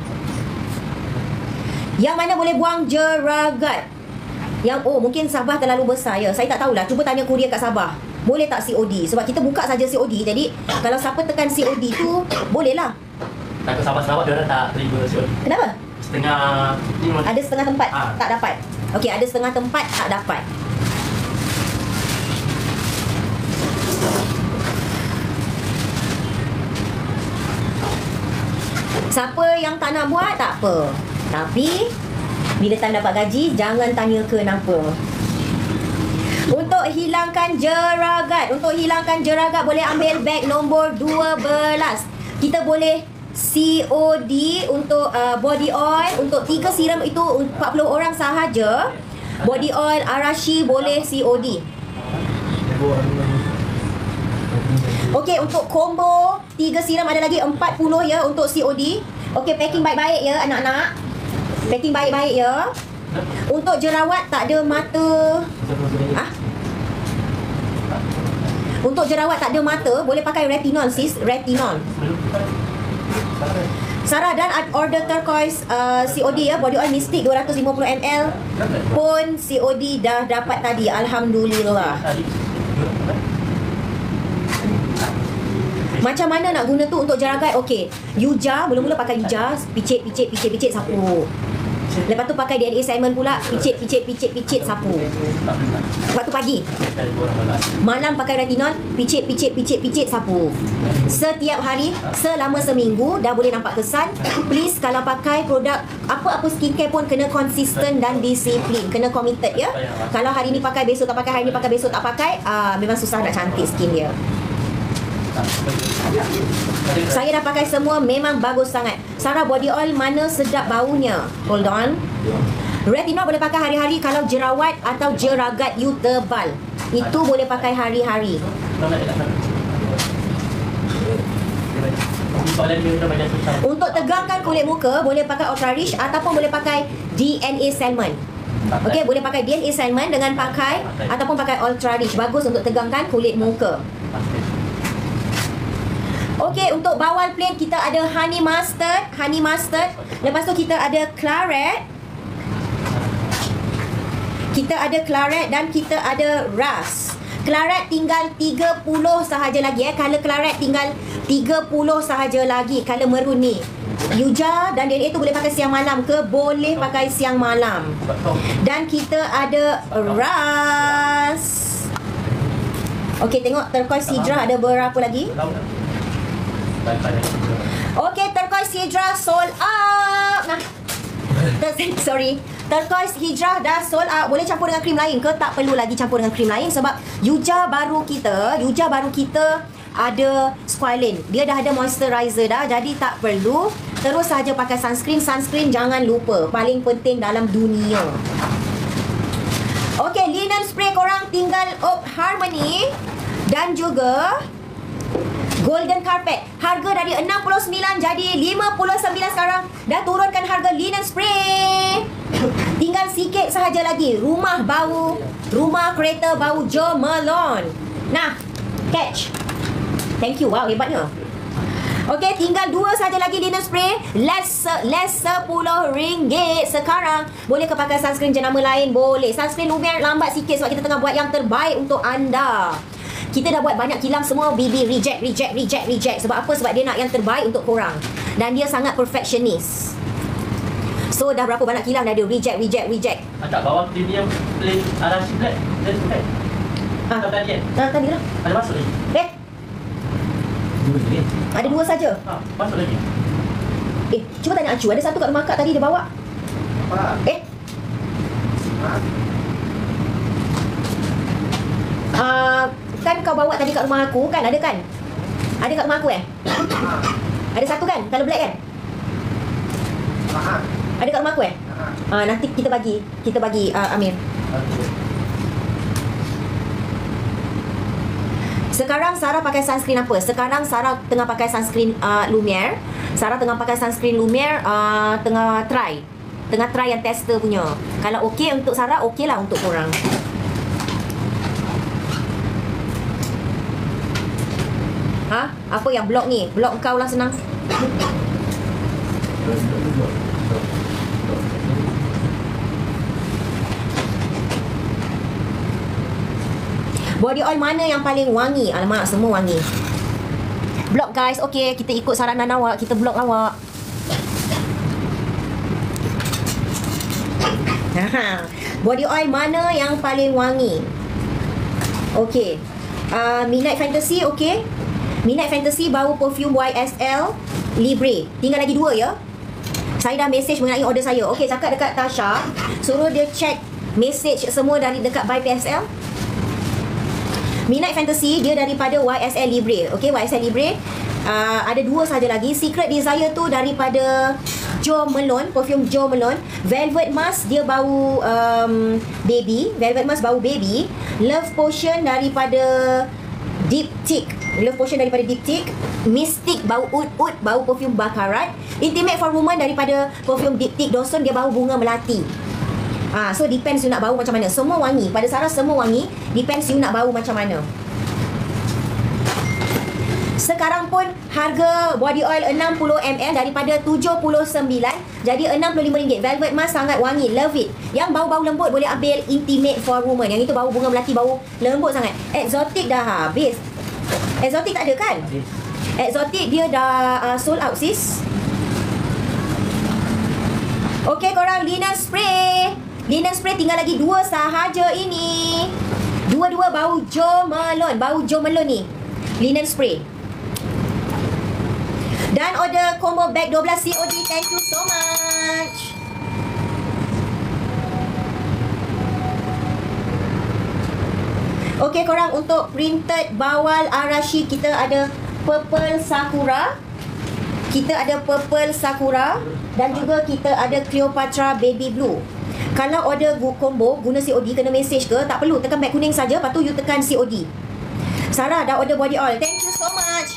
Yang mana boleh buang jeragat? Yang, oh mungkin Sabah terlalu besar ya. Saya tak tahulah. Cuba tanya kurier kat Sabah. Boleh tak C O D? Sebab kita buka saja C O D. Jadi kalau siapa tekan C O D tu, boleh lah. Takut Sabah-Sabah dia orang tak terima C O D. Kenapa? Setengah ni Ada setengah tempat Ah. tak dapat. Okey, ada setengah tempat tak dapat. Siapa yang tak nak buat, tak apa. Tapi bila tak dapat gaji, jangan tanya kenapa. Untuk hilangkan jeragat, untuk hilangkan jeragat boleh ambil beg nombor dua belas. Kita boleh C O D untuk uh, body oil. Untuk tiga serum itu empat puluh orang sahaja. Body oil Arashi boleh C O D. Okey, untuk combo tiga siram ada lagi empat puluh ya untuk C O D. Okey, packing baik-baik ya anak-anak. Packing baik-baik ya. Untuk jerawat tak ada mata. Ah? Untuk jerawat tak ada mata, boleh pakai retinol sis, retinol. Sarah dan order turquoise uh, C O D ya, body oil Mystic dua ratus lima puluh mililiter pun C O D dah dapat tadi. Alhamdulillah. Macam mana nak guna tu untuk jeragat? Okey, Yuja, mula-mula pakai Yuja, picit, picit, picit, picit, sapu. Lepas tu pakai D N A Salmon pula, picit, picit, picit, picit, sapu. Waktu pagi. Malam pakai retinol, picit, picit, picit, picit, sapu. Setiap hari, selama seminggu, dah boleh nampak kesan. Please, kalau pakai produk apa-apa skincare pun kena konsisten dan disiplin. Kena committed ya. Kalau hari ni pakai, besok tak pakai, hari ni pakai, besok tak pakai, uh, memang susah nak cantik skin dia. Saya dah pakai semua, memang bagus sangat. Sarah, body oil mana sedap baunya? Hold on. Retinol boleh pakai hari-hari kalau jerawat atau jeragat you tebal. Itu boleh pakai hari-hari. Untuk tegangkan kulit muka, boleh pakai Ultra Rich ataupun boleh pakai D N A Salmon. Okey, boleh pakai D N A Salmon dengan pakai ataupun pakai Ultra Rich. Bagus untuk tegangkan kulit muka. Okey, untuk bawal plain kita ada honey mustard, honey mustard. Lepas tu kita ada claret. Kita ada claret dan kita ada ras. Claret tinggal tiga puluh sahaja lagi eh. Color claret tinggal tiga puluh sahaja lagi. Color maroon ni. Yuja dan D N A tu boleh pakai siang malam ke? Boleh pakai siang malam. Dan kita ada ras. Okey, tengok turquoise hydra ada berapa lagi? Okey, turquoise hydra sold out. Nah. Sorry. Turquoise hydra dah sold out. Boleh campur dengan krim lain ke? Tak perlu lagi campur dengan krim lain sebab Yuja baru kita, Yuja baru kita ada squalane. Dia dah ada moisturizer dah, jadi tak perlu. Terus saja pakai sunscreen. Sunscreen jangan lupa, paling penting dalam dunia. Okey, linen spray korang tinggal Op Harmony dan juga Golden Carpet. Harga dari enam puluh sembilan jadi lima puluh sembilan sekarang. Dah turunkan harga linen spray. Tinggal sikit sahaja lagi. Rumah bau, rumah kereta bau Jo Malone. Nah, catch. Thank you. Wow, hebatnya. Okey, tinggal dua saja lagi linen spray. Less less sepuluh ringgit sekarang. Boleh ke pakai sunscreen jenama lain? Boleh. Sunscreen Lumiere lambat sikit sebab kita tengah buat yang terbaik untuk anda. Kita dah buat banyak kilang semua, B B reject, reject, reject, reject. Sebab apa? Sebab dia nak yang terbaik untuk korang. Dan dia sangat perfectionist. So, dah berapa banyak kilang dah dia reject, reject, reject. Tak bawah premium plain Arashi Black. Dia suka. Ha, tadi kan? Dah tadi lah. Ada masuk lagi? Eh? Dua lagi. Ada dua saja. Ha, masuk lagi. Eh, cuba tanya Acu. Ada satu kat rumah Kak tadi dia bawa. Apa? Eh? Uh, kan kau bawa tadi kat rumah aku kan? Ada kan? Ada kat rumah aku eh? Ada satu kan? Kalau black kan? Ada kat rumah aku eh? Uh, nanti kita bagi. Kita bagi uh, Amir. Sekarang Sarah pakai sunscreen apa? Sekarang Sarah tengah pakai sunscreen uh, Lumiere. Sarah tengah pakai sunscreen Lumiere, uh, tengah try. Tengah try yang tester punya. Kalau okey untuk Sarah, okey lah untuk korang. Ha? Apa yang blok ni? Blok kau lah senang. Body oil mana yang paling wangi? Alamak, semua wangi. Blok guys. Okey, kita ikut saranan awak. Kita blok awak. Body oil mana yang paling wangi? Okey. Uh, Midnight Fantasy, okey. Midnight Fantasy bau perfume Y S L Libre. Tinggal lagi dua ya. Saya dah message mengenai order saya. Okey, cakap dekat Tasha, suruh dia check message semua dari dekat Buy P S L. Midnight Fantasy dia daripada Y S L Libre. Okey, Y S L Libre. Uh, ada dua saja lagi. Secret Desire tu daripada Jo Malone, perfume Jo Malone. Velvet Mask dia bau um, baby. Velvet Mask bau baby. Love Potion daripada Diptyque. Love Potion daripada Diptyque. Mystic bau oud-oud, bau perfume Baccarat. Intimate for Woman daripada perfume Diptyque Dawson, dia bau bunga melati. Ah, so depends you nak bau macam mana. Semua wangi. Pada Sarah semua wangi. Depends you nak bau macam mana. Sekarang pun harga body oil enam puluh mililiter daripada tujuh puluh sembilan jadi enam puluh lima ringgit. Velvet Mask sangat wangi. Love it. Yang bau-bau lembut boleh ambil Intimate for Woman. Yang itu bau bunga melati, bau lembut sangat. Exotic dah habis. Exotic tak ada kan? Exotic dia dah uh, sold out sis. Okey korang, linen spray. Linen spray tinggal lagi dua sahaja ini. Dua-dua bau Jo Malone. Bau Jo Malone ni. Linen spray. Dan order combo bag dua belas C O D. Thank you so much. Okey korang, untuk printed bawal Arashi kita ada purple sakura. Kita ada purple sakura. Dan juga kita ada Cleopatra baby blue. Kalau order combo guna C O D, kena message ke? Tak perlu, tekan beg kuning saja, lepas tu you tekan C O D. Sarah dah order body oil. Thank you so much.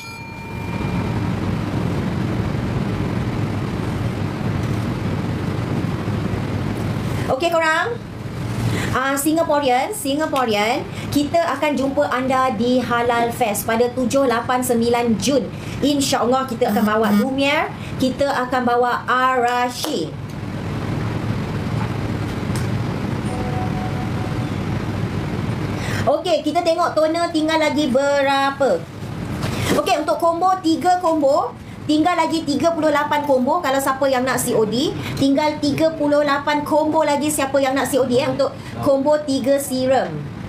Okey korang, uh, Singaporean Singaporean kita akan jumpa anda di Halal Fest pada tujuh, lapan, sembilan Jun. InsyaAllah kita akan bawa Lumiere, kita akan bawa Arashi. Okey, kita tengok toner tinggal lagi berapa. Okey, untuk combo tiga combo tinggal lagi tiga puluh lapan combo kalau siapa yang nak C O D. Tinggal tiga puluh lapan combo lagi siapa yang nak C O D eh, untuk combo tiga serum.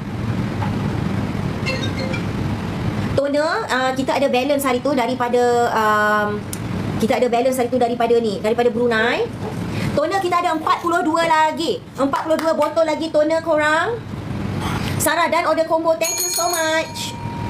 Toner uh, kita ada balance hari tu daripada um, kita ada balance hari tu daripada ni, daripada Brunei. Toner kita ada empat puluh dua lagi. empat puluh dua botol lagi toner korang. Sarah dan order combo. Thank you so much.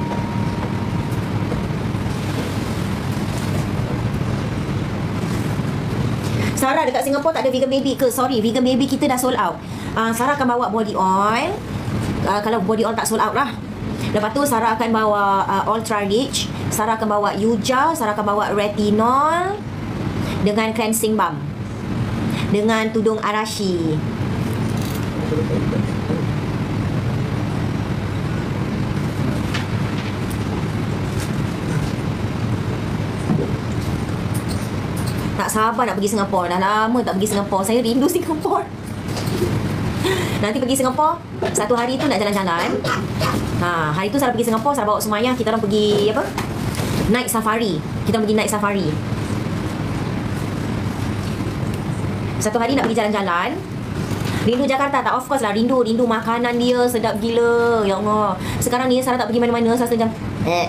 Sarah dekat Singapore tak ada vegan baby ke? Sorry, vegan baby kita dah sold out. uh, Sarah akan bawa body oil. uh, Kalau body oil tak sold out lah. Lepas tu Sarah akan bawa uh, Ultra Rich. Sarah akan bawa Yuja. Sarah akan bawa Retinol dengan cleansing balm, dengan tudung Arashi. Tak sabar nak pergi Singapura. Dah lama tak pergi Singapura. Saya rindu Singapura. Nanti pergi Singapura, satu hari tu nak jalan-jalan. Ha, hari tu Sarah pergi Singapura, Sarah bawa Sumayah, kita orang pergi apa? Night safari. Kita orang pergi night safari. Satu hari nak pergi jalan-jalan. Rindu Jakarta tak? Of course lah rindu. Rindu makanan dia sedap gila. Ya Allah. Sekarang ni Sarah tak pergi mana-mana. Sarah macam eh.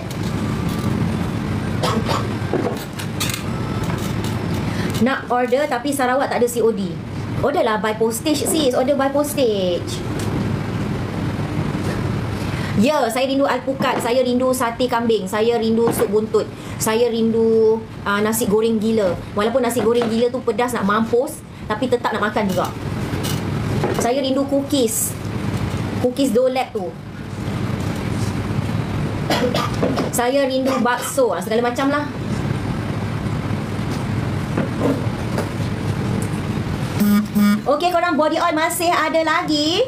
Nak order tapi Sarawak tak ada C O D. Order lah by postage sis. Order by postage. Ya, saya rindu alpukat. Saya rindu sate kambing. Saya rindu sup buntut. Saya rindu uh, nasi goreng gila. Walaupun nasi goreng gila tu pedas nak mampus, tapi tetap nak makan juga. Saya rindu cookies. Cookies dolap tu. Saya rindu bakso. Segala macam lah. Okey korang, body oil masih ada lagi.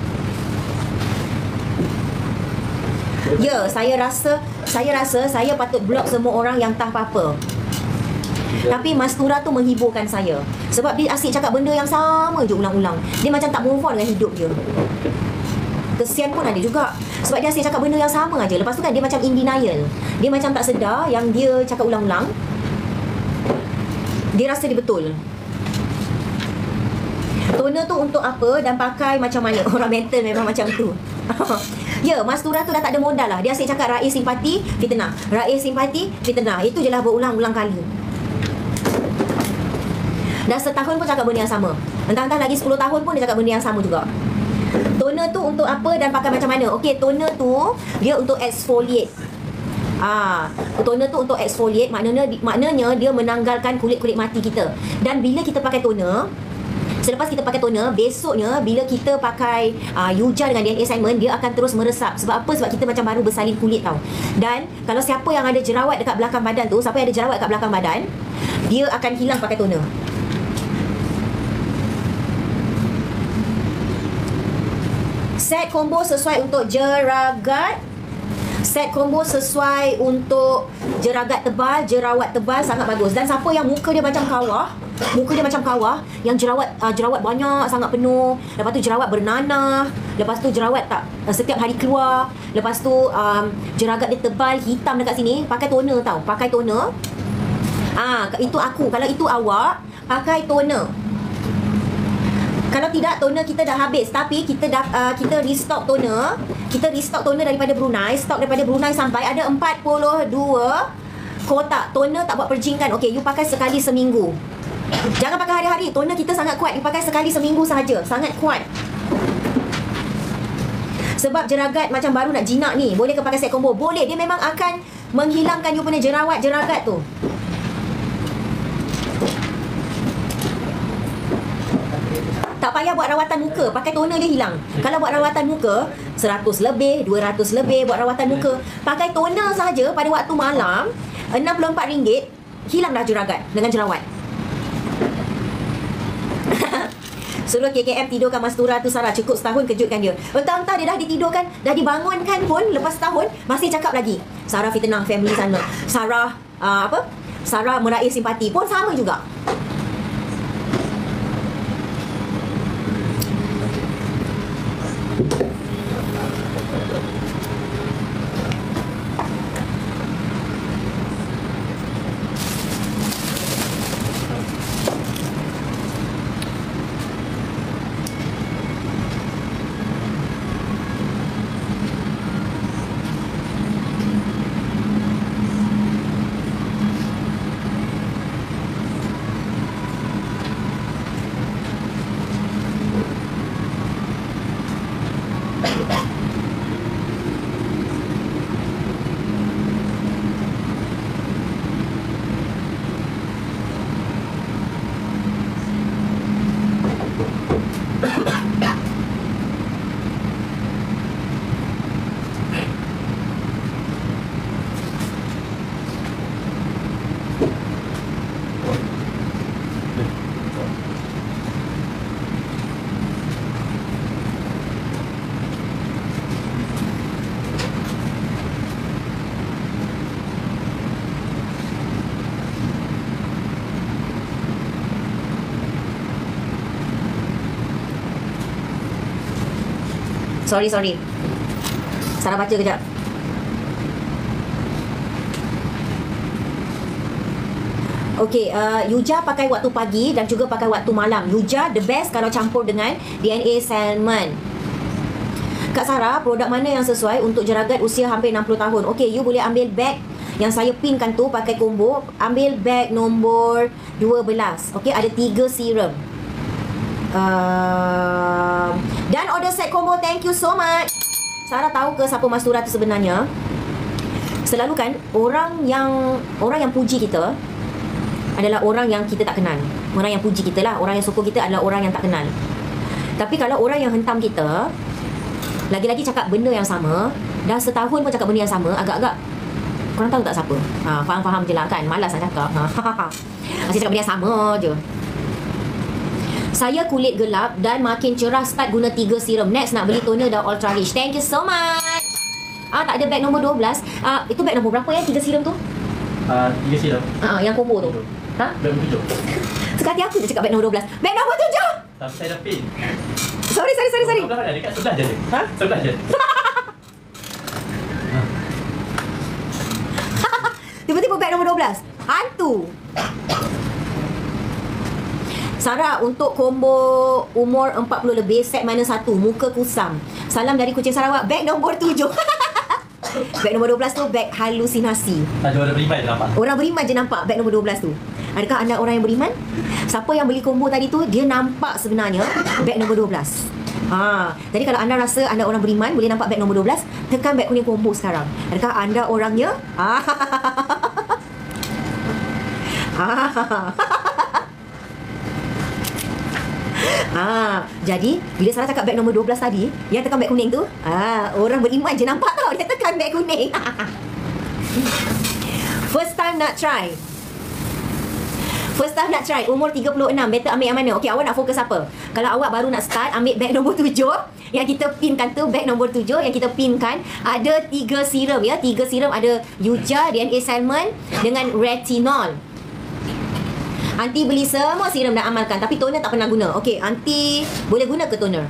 Ya, saya rasa Saya rasa saya patut block semua orang yang tak apa-apa. Tapi Mastura tu menghiburkan saya. Sebab dia asyik cakap benda yang sama je ulang-ulang. Dia macam tak move on dengan hidup dia. Kesian pun ada juga. Sebab dia asyik cakap benda yang sama aja. Lepas tu kan dia macam in denial. Dia macam tak sedar yang dia cakap ulang-ulang. Dia rasa dia betul. Toner tu untuk apa dan pakai macam mana? Orang mental memang macam tu. Ya, Mastura tu dah tak ada modal lah. Dia asyik cakap raih simpati, fitnah. Raih simpati, fitnah. Itu je lah berulang-ulang kali. Dah setahun pun cakap benda yang sama. Entah-entah lagi sepuluh tahun pun dia cakap benda yang sama juga. Toner tu untuk apa dan pakai macam mana? Okey, toner tu dia untuk exfoliate. Ah, toner tu untuk exfoliate, maknanya maknanya dia menanggalkan kulit-kulit mati kita. Dan bila kita pakai toner, selepas kita pakai toner, besoknya bila kita pakai uh, Yuja dengan D N A Salmon, dia akan terus meresap. Sebab apa? Sebab kita macam baru bersalin kulit tau. Dan kalau siapa yang ada jerawat dekat belakang badan tu, siapa yang ada jerawat dekat belakang badan, dia akan hilang pakai toner. Set combo sesuai untuk jeragat. Set combo sesuai untuk jeragat tebal, jerawat tebal, sangat bagus. Dan siapa yang muka dia macam kawah, muka dia macam kawah, yang jerawat uh, jerawat banyak, sangat penuh, lepas tu jerawat bernanah, lepas tu jerawat tak uh, setiap hari keluar, lepas tu um, jeragat dia tebal, hitam dekat sini, pakai toner tau. Pakai toner. Ah, itu aku. Kalau itu awak, pakai toner. Kalau tidak, toner kita dah habis. Tapi kita dah uh, kita restock toner. Kita restock toner daripada Brunei. Stok daripada Brunei sampai ada empat puluh dua kotak. Toner tak buat perjingkan. Okey, you pakai sekali seminggu. Jangan pakai hari-hari. Toner kita sangat kuat. You pakai sekali seminggu sahaja. Sangat kuat. Sebab jeragat macam baru nak jinak ni, boleh ke pakai set combo? Boleh. Dia memang akan menghilangkan you punya jerawat jeragat tu. Tak payah buat rawatan muka, pakai toner dia hilang. Kalau buat rawatan muka, seratus lebih, dua ratus lebih buat rawatan muka. Pakai toner saja pada waktu malam, enam puluh empat ringgit, hilang dah jeragat dengan jerawat. Suruh K K M tidurkan Mastura tu Sarah, cukup setahun kejutkan dia. Entah-entah dia dah ditidurkan, dah dibangunkan pun lepas setahun, masih cakap lagi. Sarah fitnah family sana. Sarah, uh, apa? Sarah meraih simpati pun sama juga. Sorry, sorry. Sarah baca kejap. Okey, uh, Yuja pakai waktu pagi dan juga pakai waktu malam. Yuja the best kalau campur dengan D N A Salmon. Kak Sarah, produk mana yang sesuai untuk jeragat usia hampir enam puluh tahun? Okey, you boleh ambil bag yang saya pinkan tu pakai combo. Ambil bag nombor dua belas. Okey, ada tiga serum. Uh, dan order set combo. Thank you so much. Sarah tahu ke siapa Mastura tu sebenarnya? Selalu kan orang yang orang yang puji kita adalah orang yang kita tak kenal. Orang yang puji kita lah, orang yang sokong kita adalah orang yang tak kenal. Tapi kalau orang yang hentam kita lagi-lagi cakap benda yang sama, dah setahun pun cakap benda yang sama, agak-agak korang tahu tak siapa? Ha, faham-faham je lah kan. Malas nak cakap. Ha, masih cakap benda yang sama je. Saya kulit gelap dan makin cerah start guna tiga serum. Next nak beli toner dah ultra rich. Thank you so much. Ah, tak ada bag nombor dua belas. Ah, itu bag nombor berapa ya? Tiga serum tu? Ah, tiga serum. Ah, yang combo tu. Ha? Bag nombor tujuh. Sekali aku je cakap bag nombor dua belas. Bag nombor tujuh. Tapi saya dah pin. Sorry, sorry, sorry, sorry. Sebelah ada, dekat sebelah je. Ha? Sebelah je. Tiba-tiba bag nombor dua belas. Hantu. Sarah, untuk combo umur empat puluh lebih, set minus satu, muka kusam. Salam dari Kuching Sarawak, bag nombor tujuh. Bag nombor dua belas tu bag halusinasi. Ada orang beriman je nampak. Orang beriman je nampak bag nombor dua belas tu. Adakah anda orang yang beriman? Siapa yang beli combo tadi tu, dia nampak sebenarnya bag nombor dua belas. Ha, jadi kalau anda rasa anda orang beriman, boleh nampak beg nombor dua belas, tekan beg kuning combo sekarang. Adakah anda orangnya? Ha. Ha, jadi bila Sarah cakap beg nombor dua belas tadi, yang tekan beg kuning tu, ha, orang beriman je nampak tau dia tekan beg kuning. First time nak try. First time nak try, umur tiga puluh enam, better ambil yang mana? Okey, awak nak fokus apa? Kalau awak baru nak start, ambil beg nombor tujuh. Yang kita pinkan tu, beg nombor tujuh yang kita pinkan, ada tiga serum ya. Tiga serum, ada Yuja, D N A Salmon dengan retinol. Aunty beli semua serum dah amalkan, tapi toner tak pernah guna. Okey, Aunty boleh guna ke toner?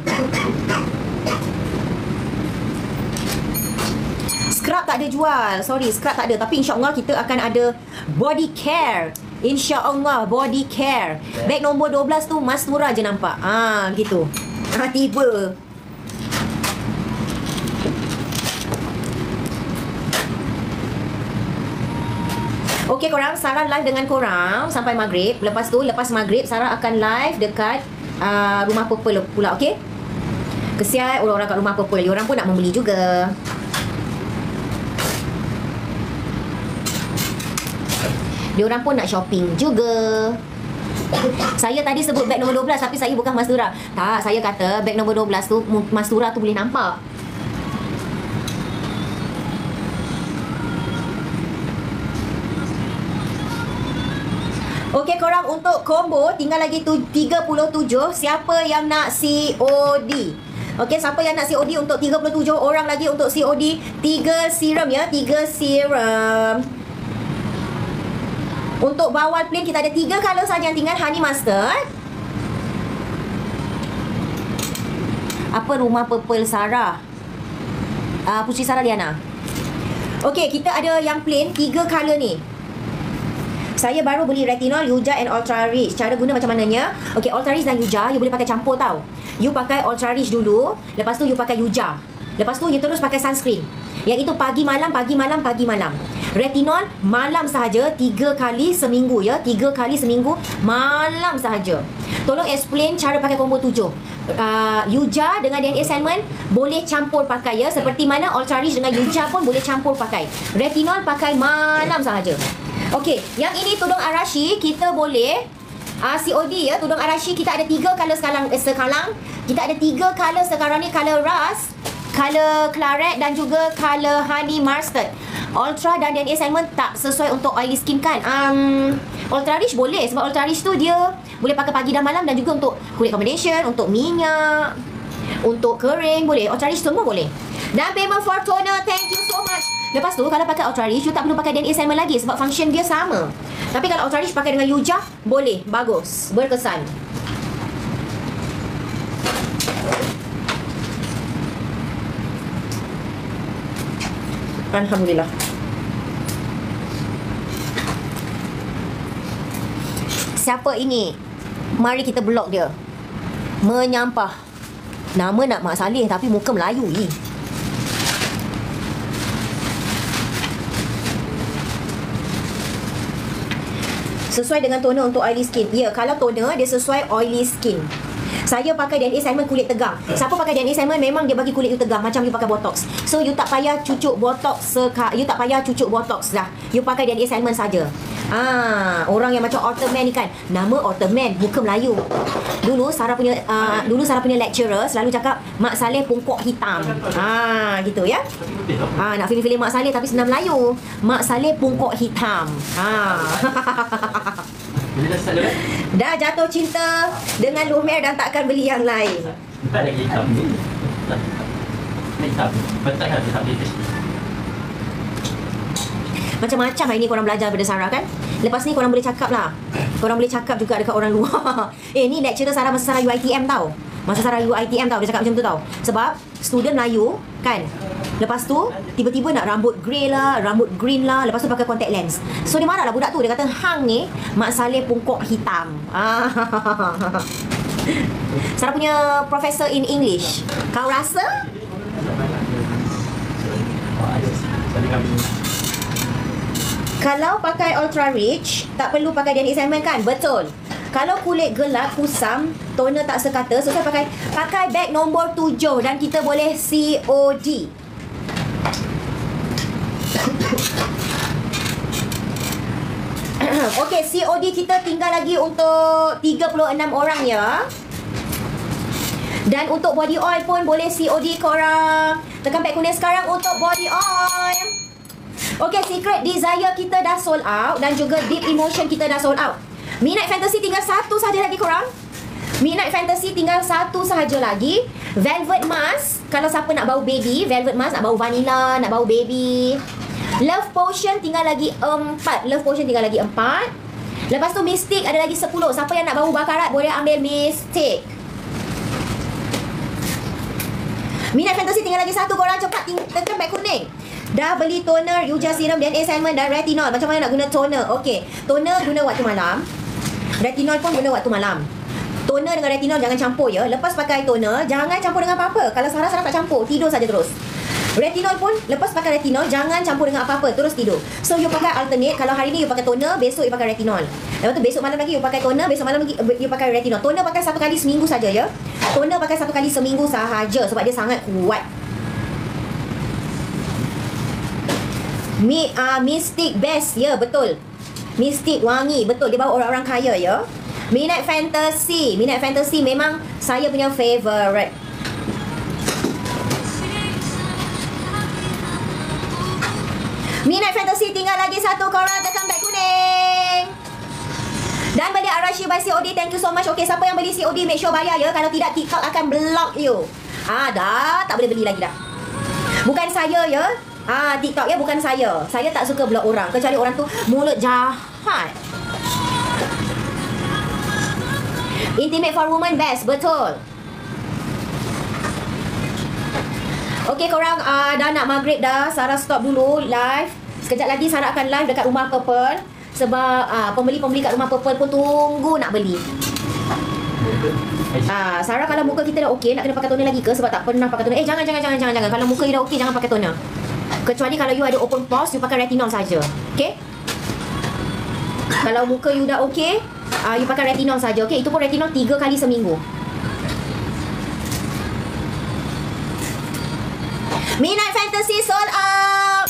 Scrub tak ada jual. Sorry, scrub tak ada. Tapi insya-Allah kita akan ada body care. InsyaAllah body care. Beg nombor dua belas tu Mastura je nampak. Ah, gitu. Ah, tiba. Okey korang, Sarah live dengan korang sampai maghrib. Lepas tu, lepas maghrib Sarah akan live dekat uh, Rumah Purple pula, okey? Kesian orang-orang kat Rumah Purple. Diorang pun nak membeli juga. Diorang pun nak shopping juga. Saya tadi sebut beg nombor dua belas, tapi saya bukan Mastura. Tak, saya kata beg nombor dua belas tu Mastura tu boleh nampak. Okey korang, untuk combo tinggal lagi tu tiga puluh tujuh. Siapa yang nak C O D? Okey, siapa yang nak C O D untuk tiga puluh tujuh orang lagi untuk C O D? tiga serum ya, tiga serum. Untuk bawal plain kita ada tiga color saja yang tinggal, honey mustard. Apa Rumah Purple Sarah? Uh, Putri Sarah Liana. Okey, kita ada yang plain tiga color ni. Saya baru beli retinol, Yuja and Ultra Rich. Cara guna macam mananya? Okey, Ultra Rich dan Yuja, you boleh pakai campur tau. You pakai Ultra Rich dulu, lepas tu you pakai Yuja. Lepas tu you terus pakai sunscreen. Yang itu pagi malam, pagi malam, pagi malam. Retinol malam sahaja, tiga kali seminggu ya. Tiga kali seminggu, malam sahaja. Tolong explain cara pakai combo tujuh. uh, Yuja dengan D N A Salmon boleh campur pakai ya. Seperti mana Ultra Rich dengan Yuja pun boleh campur pakai. Retinol pakai malam sahaja. Okey, yang ini tudung Arashi kita boleh uh, C O D ya. Tudung Arashi kita ada tiga color sekarang, eh, sekarang. Kita ada tiga color sekarang ni. Color rust, color claret dan juga color honey mustard. Ultra dan D N A Salmon tak sesuai untuk oily skin kan? Um, Ultra Rich boleh, sebab Ultra Rich tu dia boleh pakai pagi dan malam, dan juga untuk kulit combination, untuk minyak, untuk kering boleh. Ultra Rich semua boleh. Dan payment for toner, thank you so much. Lepas tu kalau pakai Ultra Rich, you tak perlu pakai D N A Salmon lagi sebab function dia sama. Tapi kalau Ultra Rich pakai dengan Yuja, boleh, bagus, berkesan. Alhamdulillah. Siapa ini? Mari kita blok dia. Menyampah. Nama nak Mak Saleh tapi muka Melayu ni. Sesuai dengan toner untuk oily skin. Ya, kalau toner dia sesuai oily skin. Saya pakai D N A Salmon kulit tegang. Siapa pakai D N A Salmon memang dia bagi kulit you tegang, macam you pakai botox. So you tak payah cucuk botox seka, you tak payah cucuk botox dah. You pakai D N A Salmon saja. Ah, orang yang macam Ottoman ni kan, nama Ottoman, muka Melayu. Dulu Sarah punya uh, dulu Sarah punya lecturer selalu cakap Mak Saleh pungkok hitam. Ah, gitu ya. Ah, nak pilih-pilih Mak Saleh tapi senang Melayu. Mak Saleh pungkok hitam. Ah. Dah jatuh cinta dengan Lumiere dan takkan beli yang lain. Tak lagi hitam. Hitam. Betul kan hitam di atas. Macam-macam hari ni korang belajar daripada Sarah kan. Lepas ni korang boleh cakap lah. Korang boleh cakap juga dekat orang luar. Eh, ni lecturer Sarah masa Sarah U I T M tau. Masa Sarah U I T M tau, dia cakap macam tu tau. Sebab student Melayu kan, lepas tu tiba-tiba nak rambut grey lah, rambut green lah, lepas tu pakai contact lens. So dia marah lah budak tu. Dia kata, hang ni Mak Saleh pungkok hitam. Sarah punya professor in English. Kau rasa? Kalau pakai Ultra Rich tak perlu pakai D N A Salmon kan? Betul. Kalau kulit gelap, kusam, toner tak sekata, so saya pakai pakai bag nombor tujuh dan kita boleh C O D. Okey, C O D kita tinggal lagi untuk tiga puluh enam orang ya. Dan untuk body oil pun boleh C O D korang. Tekan beg kuning sekarang untuk body oil. Okey, Secret Desire kita dah sold out dan juga Deep Emotion kita dah sold out. Midnight Fantasy tinggal satu sahaja lagi korang. Midnight Fantasy tinggal satu sahaja lagi. Velvet Mask, kalau siapa nak bau baby, Velvet Mask nak bau vanilla, nak bau baby. Love Potion tinggal lagi empat. Love Potion tinggal lagi empat. Lepas tu Mystic ada lagi sepuluh. Siapa yang nak bau bakarat boleh ambil Mystic. Midnight Fantasy tinggal lagi satu. Korang cepat tekan beg kuning. Dah beli toner, Yuja Serum, D N A Salmon dan retinol. Macam mana nak guna toner? Okey, toner guna waktu malam. Retinol pun guna waktu malam. Toner dengan retinol jangan campur ya. Lepas pakai toner, jangan campur dengan apa-apa. Kalau Sarah-Sarah tak campur, tidur saja terus. Retinol pun, lepas pakai retinol, jangan campur dengan apa-apa, terus tidur. So, you pakai alternate. Kalau hari ni you pakai toner, besok you pakai retinol. Lepas tu besok malam lagi you pakai toner, besok malam lagi you pakai retinol. Toner pakai satu kali seminggu saja ya. Toner pakai satu kali seminggu sahaja sebab dia sangat kuat. Mi, uh, Mystic best, ya betul. Mystic wangi, betul. Dia bawa orang-orang kaya ya. Midnight Fantasy, Midnight Fantasy memang saya punya favourite. Midnight Fantasy tinggal lagi satu. Korang tekan beg kuning. Dan beli Arashi by C O D. Thank you so much. Okay, siapa yang beli C O D make sure bayar ya. Kalau tidak, TikTok akan block you. Ah, dah tak boleh beli lagi dah. Bukan saya ya. Ah, TikTok ya, bukan saya. Saya tak suka block orang, kecuali orang tu mulut jahat. Intimate for woman best, betul. Okay korang, uh, dah nak maghrib dah. Sarah stop dulu live. Sekejap lagi Sarah akan live dekat rumah Purple. Sebab uh, pembeli-pembeli kat rumah Purple pun tunggu nak beli. Ah, Sarah, kalau muka kita dah okey, nak kena pakai toner lagi ke? Sebab tak pernah pakai toner. Eh, jangan, jangan, jangan, jangan, jangan. Kalau muka you dah okey, jangan pakai toner. Kecuali kalau you ada open pores, you pakai retinol saja. Okay? Kalau muka you dah okey, uh, you pakai retinol saja. Okay? Itu pun retinol tiga kali seminggu. Midnight Fantasy sold out.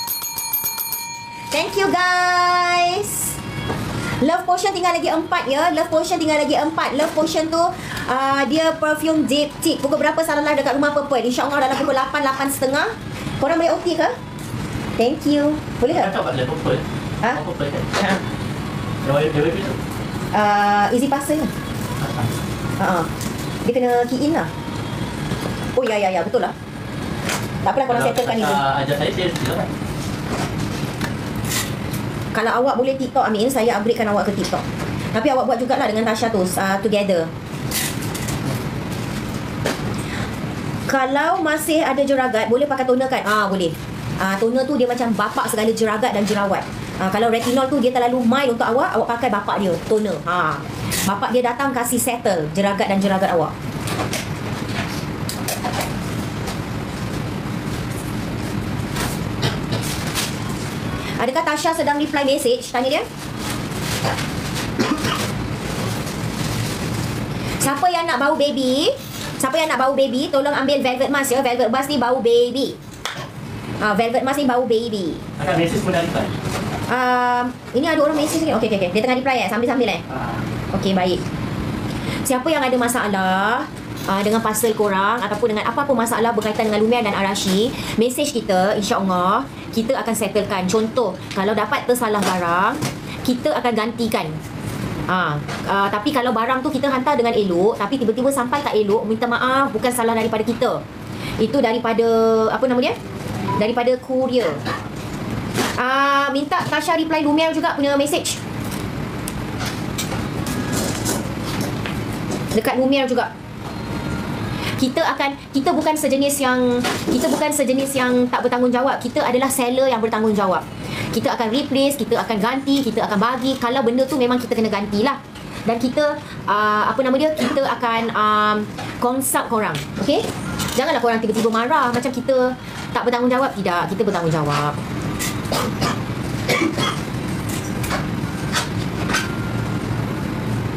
Thank you guys. Love Potion tinggal lagi empat ya. Love Potion tinggal lagi empat. Love Potion tu uh, dia perfume diptyque. Pukul berapa Sarah live dekat rumah Purple? InsyaAllah dalam pukul lapan, lapan tiga puluh. Korang boleh O T ke? Thank you. Boleh tak? Kakak buat live Purple. Ha? Purple kan? Ha. Dia web tu? Uh, easy passer lah. Uh-huh. Dia kena key in lah. Oh ya ya ya, betul lah. Tak apalah korang settlekan itu. Ajar saya, saya silakan. Kalau awak boleh TikTok, Amin, saya upgradekan awak ke TikTok. Tapi awak buat jugalah dengan Tasha tu, uh, together. Kalau masih ada jeragat, boleh pakai toner kan? Ah, boleh. Ah, toner tu dia macam bapak segala jeragat dan jerawat. Ah, kalau retinol tu dia terlalu mild untuk awak, awak pakai bapak dia, toner. Ha. Bapak dia datang kasih settle jeragat dan jeragat awak. Adakah Tasha sedang reply message? Tanya dia. Siapa yang nak bau baby? Siapa yang nak bau baby, tolong ambil Velvet Mask ya. Velvet Mask ni bau baby. Ah, Velvet Mask ni bau baby. Ada message pun dah reply. Um, ini ada orang message ni. Okey, okey, okey. Dia tengah reply eh. Sambil-sambil eh. Ah. Okey, baik. Siapa yang ada masalah uh, dengan parcel korang ataupun dengan apa-apa masalah berkaitan dengan Lumiere dan Arashi, message kita, insya-Allah kita akan settlekan. Contoh, kalau dapat tersalah barang, kita akan gantikan. Ha, uh, tapi kalau barang tu kita hantar dengan elok, tapi tiba-tiba sampai tak elok, minta maaf, bukan salah daripada kita. Itu daripada apa nama dia? Daripada courier. Ah, uh, minta Tasha reply Lumiere juga punya message. Dekat Lumiere juga. Kita akan, kita bukan sejenis yang kita bukan sejenis yang tak bertanggungjawab. Kita adalah seller yang bertanggungjawab. Kita akan replace, kita akan ganti, kita akan bagi. Kalau benda tu memang kita kena gantilah. Dan kita uh, apa nama dia? Kita akan um, consult korang. Okey? Janganlah korang tiba-tiba marah macam kita tak bertanggungjawab. Tidak, kita bertanggungjawab.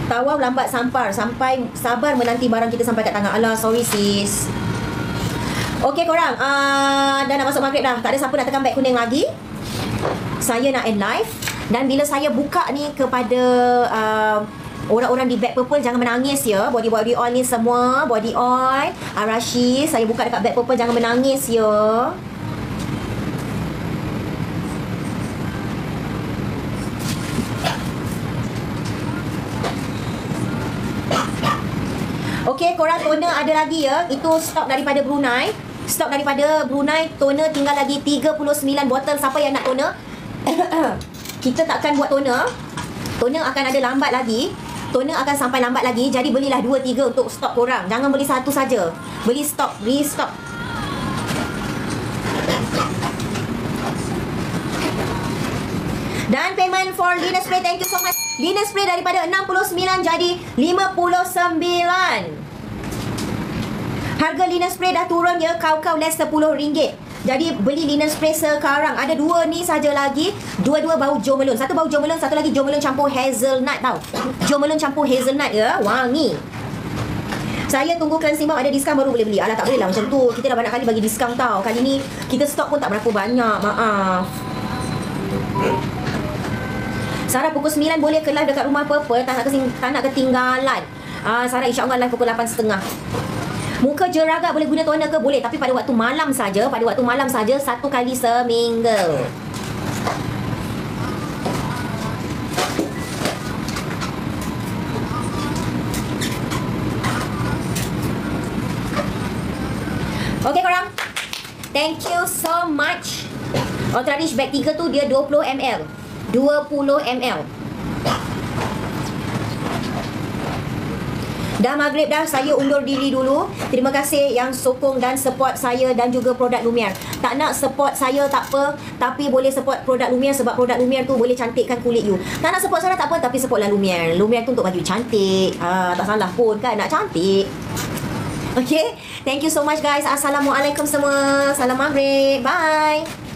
Tawau lambat sampar. Sampai sabar menanti barang kita sampai kat tangan. Alah, sorry sis. Okey korang, uh, dah nak masuk maghrib dah. Tak ada siapa nak tekan beg kuning lagi. Saya nak end live. Dan bila saya buka ni kepada uh, orang-orang di beg purple, jangan menangis ya. Body body oil ni semua, body oil, Arashi, saya buka dekat beg purple, jangan menangis ya. Okey, korang toner ada lagi ya. Itu stok daripada Brunei. Stok daripada Brunei, toner tinggal lagi tiga puluh sembilan botol. Siapa yang nak toner? Kita takkan buat toner. Toner akan ada lambat lagi. Toner akan sampai lambat lagi. Jadi belilah dua tiga untuk stok korang. Jangan beli satu saja. Beli stok, restock. Dan payment for linen spray, thank you so much. Linen spray daripada enam puluh sembilan jadi lima puluh sembilan. Harga linen spray dah turun ya, kau-kau less sepuluh ringgit. Jadi beli linen spray sekarang. Ada dua ni saja lagi. Dua-dua bau Jo Malone. Satu bau Jo Malone, satu lagi Jo Malone campur hazelnut tau. Jo Malone campur hazelnut ya, wangi. Saya tunggu cleansing balm ada diskaun baru boleh beli. Alah, tak boleh lah macam tu. Kita dah banyak kali bagi diskaun tau. Kali ni kita stok pun tak berapa banyak. Maaf. Sarah pukul sembilan boleh ke live dekat rumah Purple. Tak nak, kesing, tak nak ketinggalan. uh, Sarah insyaAllah live pukul lapan tiga puluh. Muka jeragak boleh guna toner ke? Boleh. Tapi pada waktu malam saja. Pada waktu malam saja. Satu kali seminggu. Okay korang, thank you so much. Ultradish bag tiga tu dia dua puluh mililiter. dua puluh mililiter. Dah maghrib dah, saya undur diri dulu. Terima kasih yang sokong dan support saya dan juga produk Lumiere. Tak nak support saya tak apa, tapi boleh support produk Lumiere sebab produk Lumiere tu boleh cantikkan kulit you. Tak nak support saya tak apa, tapi supportlah Lumiere. Lumiere tu untuk baju cantik. Ah, tak salah pun kan nak cantik. Okay, thank you so much guys. Assalamualaikum semua. Salam maghrib. Bye.